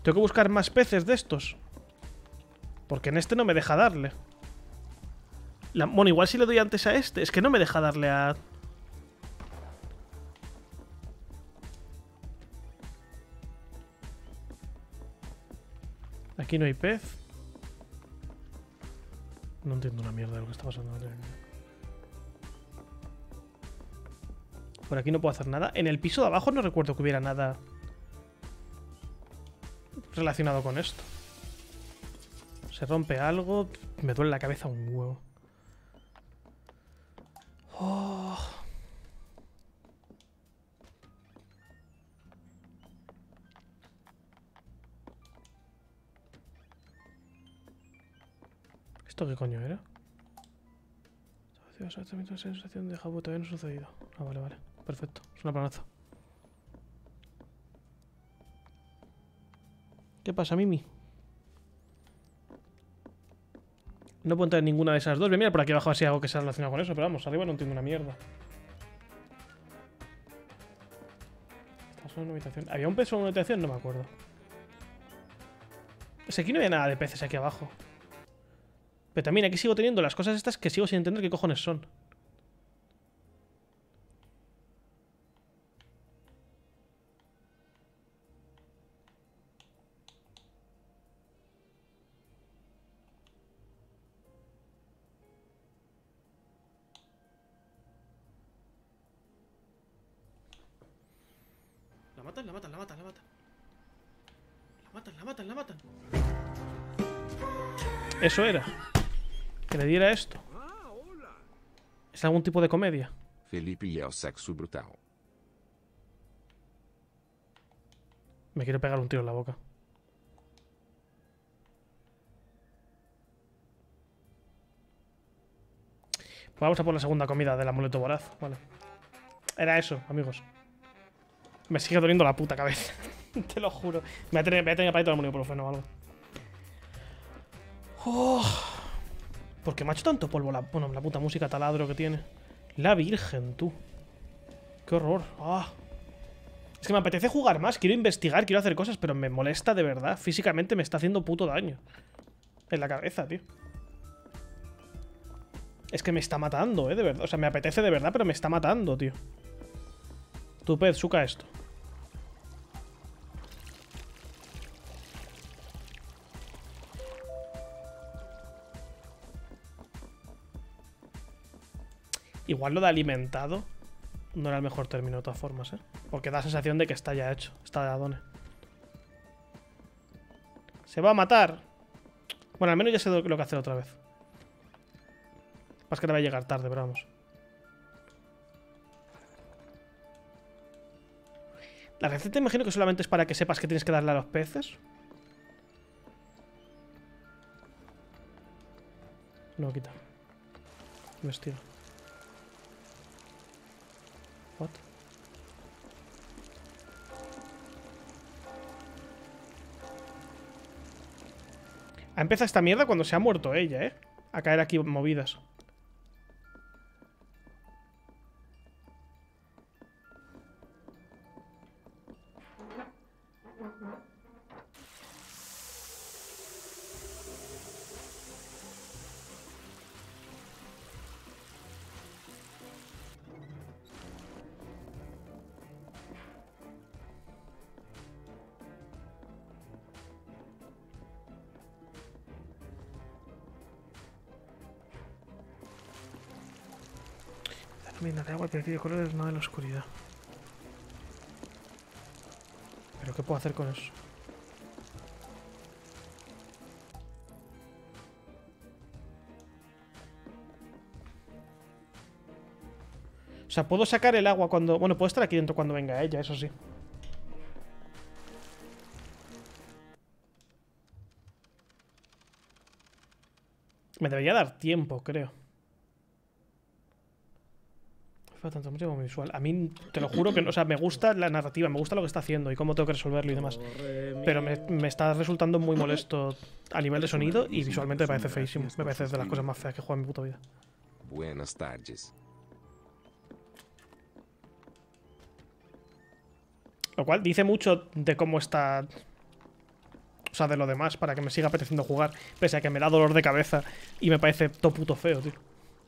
A: Tengo que buscar más peces de estos. Porque en este no me deja darle. La, bueno, igual si le doy antes a este. Es que no me deja darle a... Aquí no hay pez. No entiendo una mierda de lo que está pasando. Por aquí no puedo hacer nada. En el piso de abajo no recuerdo que hubiera nada relacionado con esto. Se rompe algo. Me duele la cabeza un huevo. Oh. ¿Esto qué coño era? Sensación de jabo todavía no ha sucedido. Ah, vale, vale. Perfecto. Es una planazo. ¿Qué pasa, Mimi? No puedo entrar en ninguna de esas dos. Voy a mirar por aquí abajo si hay algo que sea relacionado con eso. Pero vamos, arriba no entiendo una mierda. Estás en una habitación. ¿Había un pez en una habitación? No me acuerdo. Pues aquí no había nada de peces aquí abajo. Pero también aquí sigo teniendo las cosas estas que sigo sin entender qué cojones son. La matan, la matan, la matan, la matan. La matan, la matan, la matan. Eso era. Que le diera esto. ¿Es algún tipo de comedia?
C: Felipe e el sexo brutal.
A: Me quiero pegar un tiro en la boca. Pues vamos a por la segunda comida del amuleto voraz. Vale. Era eso, amigos. Me sigue doliendo la puta cabeza. Te lo juro. Me voy a tener, voy a tener para ir todo el ibuprofeno o algo. Oh. ¿Por qué me ha hecho tanto polvo la, bueno, la puta música taladro que tiene? La virgen, tú. Qué horror. Ah. Es que me apetece jugar más. Quiero investigar, quiero hacer cosas, pero me molesta de verdad. Físicamente me está haciendo puto daño. En la cabeza, tío. Es que me está matando, eh, de verdad. O sea, me apetece de verdad, pero me está matando, tío. Tu pez, suca esto. Igual lo de alimentado no era el mejor término de todas formas, ¿eh? Porque da la sensación de que está ya hecho. Está de adone. Se va a matar. Bueno, al menos ya sé lo que hacer otra vez. Más que te va a llegar tarde, pero vamos. La receta imagino que solamente es para que sepas que tienes que darle a los peces. No, quita. Vestido. What? Ha empezado esta mierda cuando se ha muerto ella, ¿eh? A caer aquí movidas. Mina de agua, el principio de colores, nada en la oscuridad. ¿Pero qué puedo hacer con eso? O sea, puedo sacar el agua cuando... Bueno, puedo estar aquí dentro cuando venga ella, eso sí. Me debería dar tiempo, creo. Tanto música como visual. A mí, te lo juro que, o sea, me gusta la narrativa, me gusta lo que está haciendo y cómo tengo que resolverlo y demás. Pero me, me está resultando muy molesto a nivel de sonido y visualmente me parece feísimo. Me parece de las cosas más feas que he jugado en mi puta vida.
C: Buenas tardes.
A: Lo cual dice mucho de cómo está sea, de lo demás, para que me siga apeteciendo jugar. Pese a que me da dolor de cabeza y me parece todo puto feo, tío.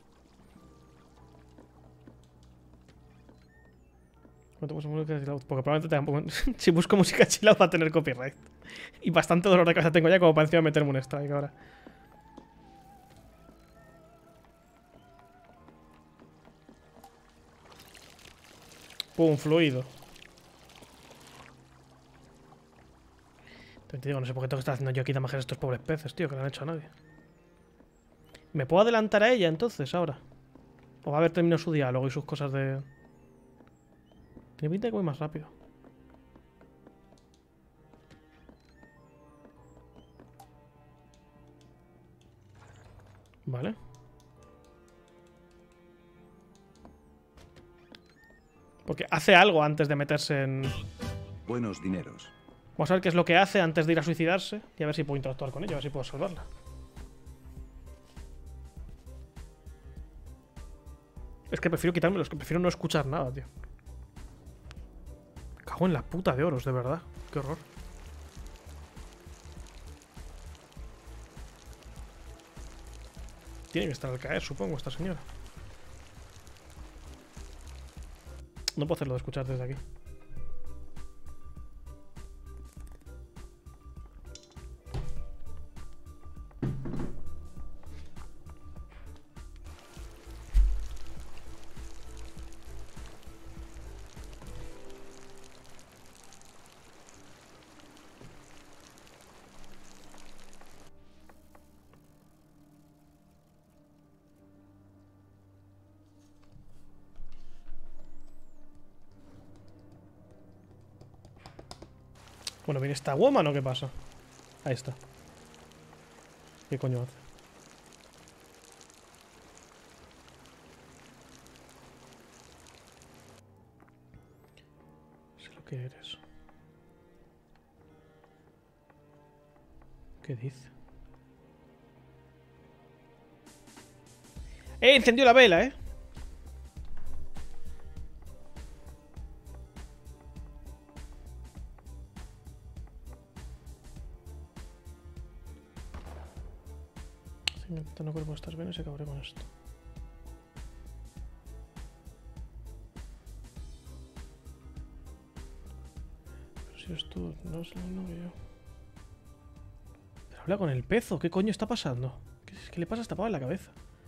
A: Porque probablemente tenga... si busco música chill out va a tener copyright. Y bastante dolor de cabeza tengo ya como para encima meterme un strike ahora. Pum, fluido. Te digo, no sé por qué tengo que estar haciendo yo aquí damajes a estos pobres peces, tío, que no han hecho a nadie. ¿Me puedo adelantar a ella entonces ahora? ¿O va a haber terminado su diálogo y sus cosas de...? Tiene pinta de que voy más rápido. Vale. Porque hace algo antes de meterse en...
E: Buenos dineros.
A: Vamos a ver qué es lo que hace antes de ir a suicidarse. Y a ver si puedo interactuar con ella, a ver si puedo salvarla. Es que prefiero quitármelo, es que prefiero no escuchar nada, tío. Me cago en la puta de oros, de verdad. Qué horror. Tiene que estar al caer, supongo, esta señora. No puedo hacerlo de escuchar desde aquí. Bueno, ¿viene esta woman o qué pasa? Ahí está. ¿Qué coño hace? Sé lo que eres. ¿Qué dice? ¡Eh! Encendió la vela, ¿eh? No cuerpo, estás bien y se cabré con esto. Pero si eres tú, no es el novio. Pero habla con el pezo, ¿qué coño está pasando? ¿Qué, qué le pasa a esta pava en la cabeza?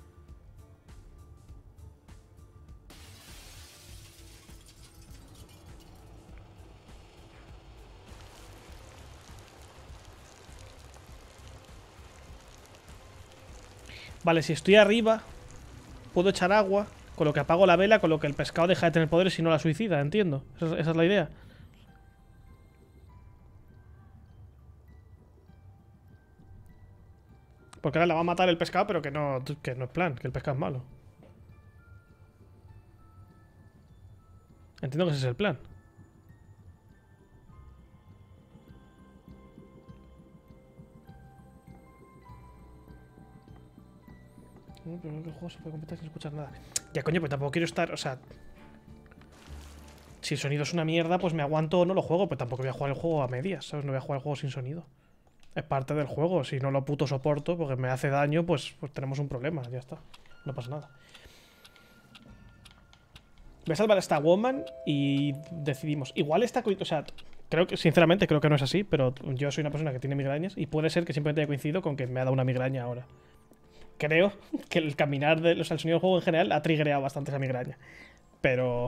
A: Vale, si estoy arriba, puedo echar agua, con lo que apago la vela, con lo que el pescado deja de tener poderes y no la suicida, entiendo. Esa es, esa es la idea. Porque ahora la va a matar el pescado, pero que no, que no es plan, que el pescado es malo. Entiendo que ese es el plan. No, pero que el juego se puede completar sin escuchar nada. Ya, coño, pues tampoco quiero estar... O sea... Si el sonido es una mierda, pues me aguanto o no lo juego. Pero tampoco voy a jugar el juego a medias, ¿sabes? No voy a jugar el juego sin sonido. Es parte del juego. Si no lo puto soporto porque me hace daño, pues, pues tenemos un problema. Ya está. No pasa nada. Voy a salvar a esta woman y decidimos. Igual esta... O sea, creo que, sinceramente, creo que no es así. Pero yo soy una persona que tiene migrañas y puede ser que simplemente haya coincidido con que me ha dado una migraña ahora. Creo que el caminar, de, o sea, el sonido del juego en general ha triggerado bastante esa migraña. Pero...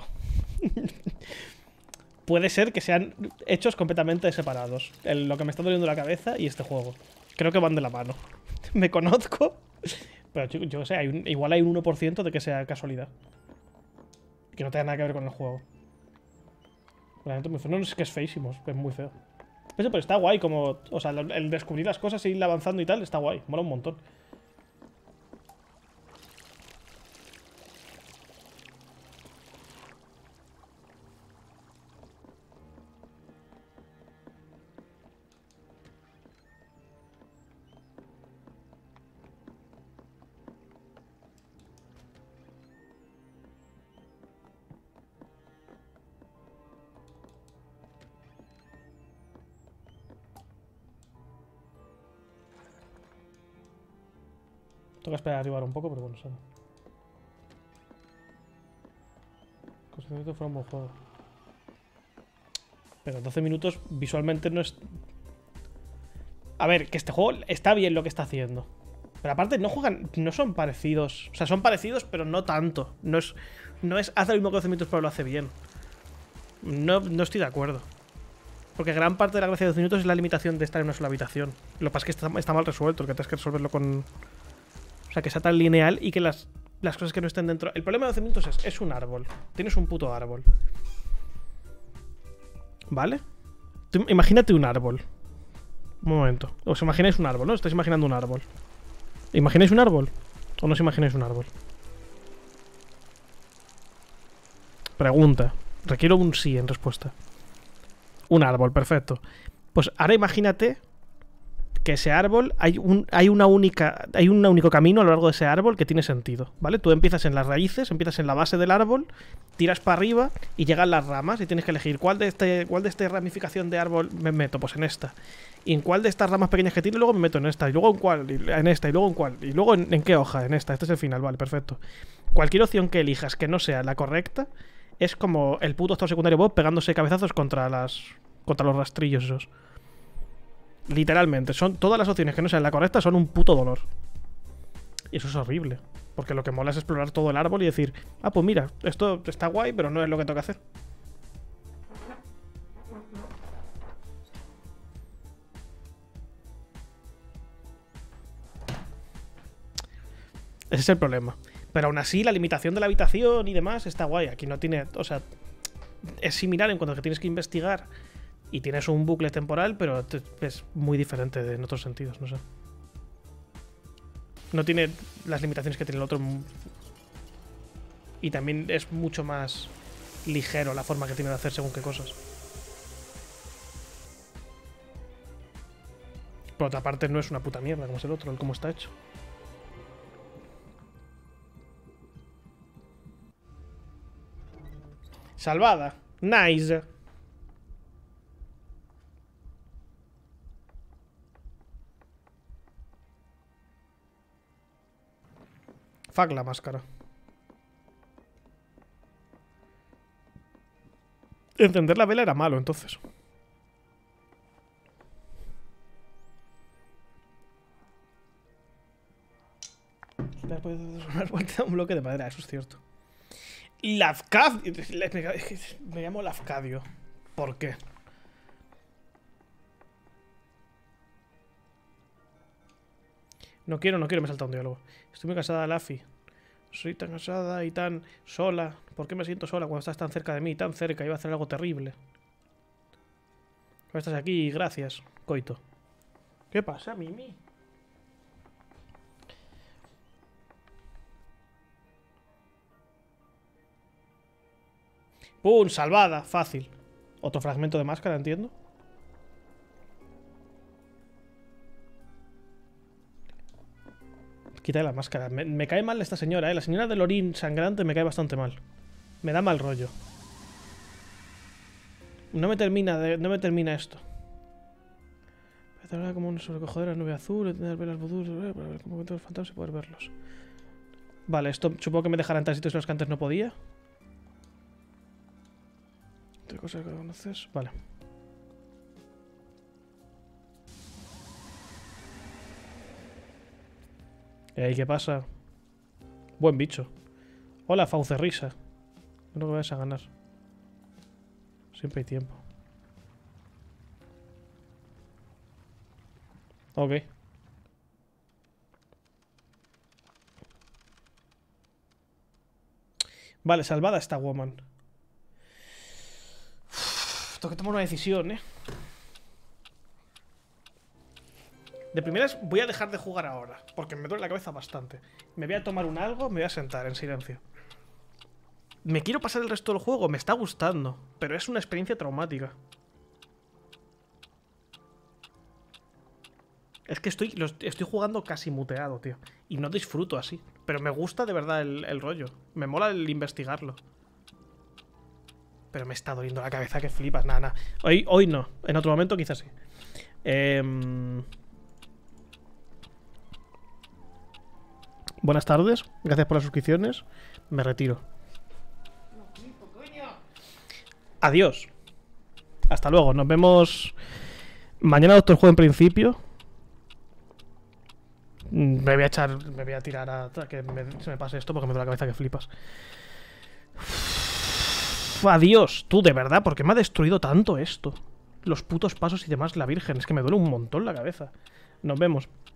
A: puede ser que sean hechos completamente separados. El, lo que me está doliendo la cabeza y este juego. Creo que van de la mano. Me conozco. Pero yo, yo sé, hay un, igual hay un uno por ciento de que sea casualidad. Que no tenga nada que ver con el juego. Realmente muy feo. No, no, es que es feísimo. Es muy feo. Pero está guay como... O sea, el descubrir las cosas e ir avanzando y tal está guay. Mola un montón. Toca esperar a arribar un poco, pero bueno, sale. Constantemente fue un buen juego. Pero doce minutos visualmente no es... A ver, que este juego está bien lo que está haciendo. Pero aparte no juegan... No son parecidos. O sea, son parecidos, pero no tanto. No es... No es hace lo mismo que doce minutos, pero lo hace bien. No, no estoy de acuerdo. Porque gran parte de la gracia de doce minutos es la limitación de estar en una sola habitación. Lo que pasa es que está, está mal resuelto, que tienes que resolverlo con... O sea, que sea tan lineal y que las, las cosas que no estén dentro... El problema de doce minutos es, es un árbol. Tienes un puto árbol. ¿Vale? Tú, imagínate un árbol. Un momento. Os imagináis un árbol, ¿no? Estáis imaginando un árbol. ¿Imagináis un árbol? ¿O no os imagináis un árbol? Pregunta. Requiero un sí en respuesta. Un árbol, perfecto. Pues ahora imagínate que ese árbol hay un hay una única hay un único camino a lo largo de ese árbol que tiene sentido, ¿vale? Tú empiezas en las raíces, empiezas en la base del árbol, tiras para arriba y llegan las ramas y tienes que elegir cuál de este cuál de esta ramificación de árbol me meto, pues en esta. Y en cuál de estas ramas pequeñas que tiene luego me meto en esta, y luego en cuál, en esta, y luego en cuál, y luego en, en qué hoja, en esta. Este es el final, vale, perfecto. Cualquier opción que elijas que no sea la correcta es como el puto estado secundario Bob pegándose cabezazos contra las contra los rastrillos esos. Literalmente, son todas las opciones que no sean la correcta son un puto dolor. Y eso es horrible. Porque lo que mola es explorar todo el árbol y decir, ah, pues mira, esto está guay, pero no es lo que tengo que hacer. Ese es el problema. Pero aún así, la limitación de la habitación y demás está guay. Aquí no tiene... O sea, es similar en cuanto a que tienes que investigar y tienes un bucle temporal, pero es muy diferente en otros sentidos, no sé. No tiene las limitaciones que tiene el otro. Y también es mucho más ligero la forma que tiene de hacer según qué cosas. Por otra parte, no es una puta mierda como es el otro, el cómo está hecho. Salvada. Nice. Fuck la máscara. Encender la vela era malo, entonces. Un bloque de madera, eso es cierto. Lafcadio. Me llamo Lafcadio. ¿Por qué? No quiero, no quiero, me salta un diálogo. Estoy muy cansada, Laffy. Soy tan cansada y tan sola. ¿Por qué me siento sola cuando estás tan cerca de mí? Tan cerca, iba a hacer algo terrible. Ahora estás aquí, gracias, Coito. ¿Qué pasa, Mimi? ¡Pum! Salvada, fácil. Otro fragmento de máscara, entiendo. Quita la máscara. Me, me cae mal esta señora, ¿eh? La señora del orín sangrante me cae bastante mal. Me da mal rollo. No me termina de, no me termina esto. Parece como una sobrecogedora nube azul, tener velas vudús, para ver cómo los fantasmas y poder verlos. Vale, esto supongo que me dejará entrar sitios en los que antes no podía. Otra cosa que conoces. Vale. Ey, ¿qué pasa? Buen bicho. Hola, Faucerrisa. Creo que vas a ganar. Siempre hay tiempo. Ok. Vale, salvada esta woman. Uf, tengo que tomar una decisión, ¿eh? De primeras voy a dejar de jugar ahora, porque me duele la cabeza bastante. Me voy a tomar un algo, me voy a sentar en silencio. Me quiero pasar el resto del juego, me está gustando, pero es una experiencia traumática. Es que estoy, lo, estoy jugando casi muteado, tío. Y no disfruto así. Pero me gusta de verdad el, el rollo. Me mola el investigarlo. Pero me está doliendo la cabeza que flipas. Nada, nada. Hoy, hoy no. En otro momento quizás sí. Eh... Buenas tardes. Gracias por las suscripciones. Me retiro. Adiós. Hasta luego. Nos vemos mañana, Doctor Juego en principio. Me voy a echar, me voy a tirar a que me, se me pase esto porque me duele la cabeza que flipas. Uf, adiós, tú, de verdad, ¿por qué me ha destruido tanto esto? Los putos pasos y demás, la Virgen, es que me duele un montón la cabeza. Nos vemos.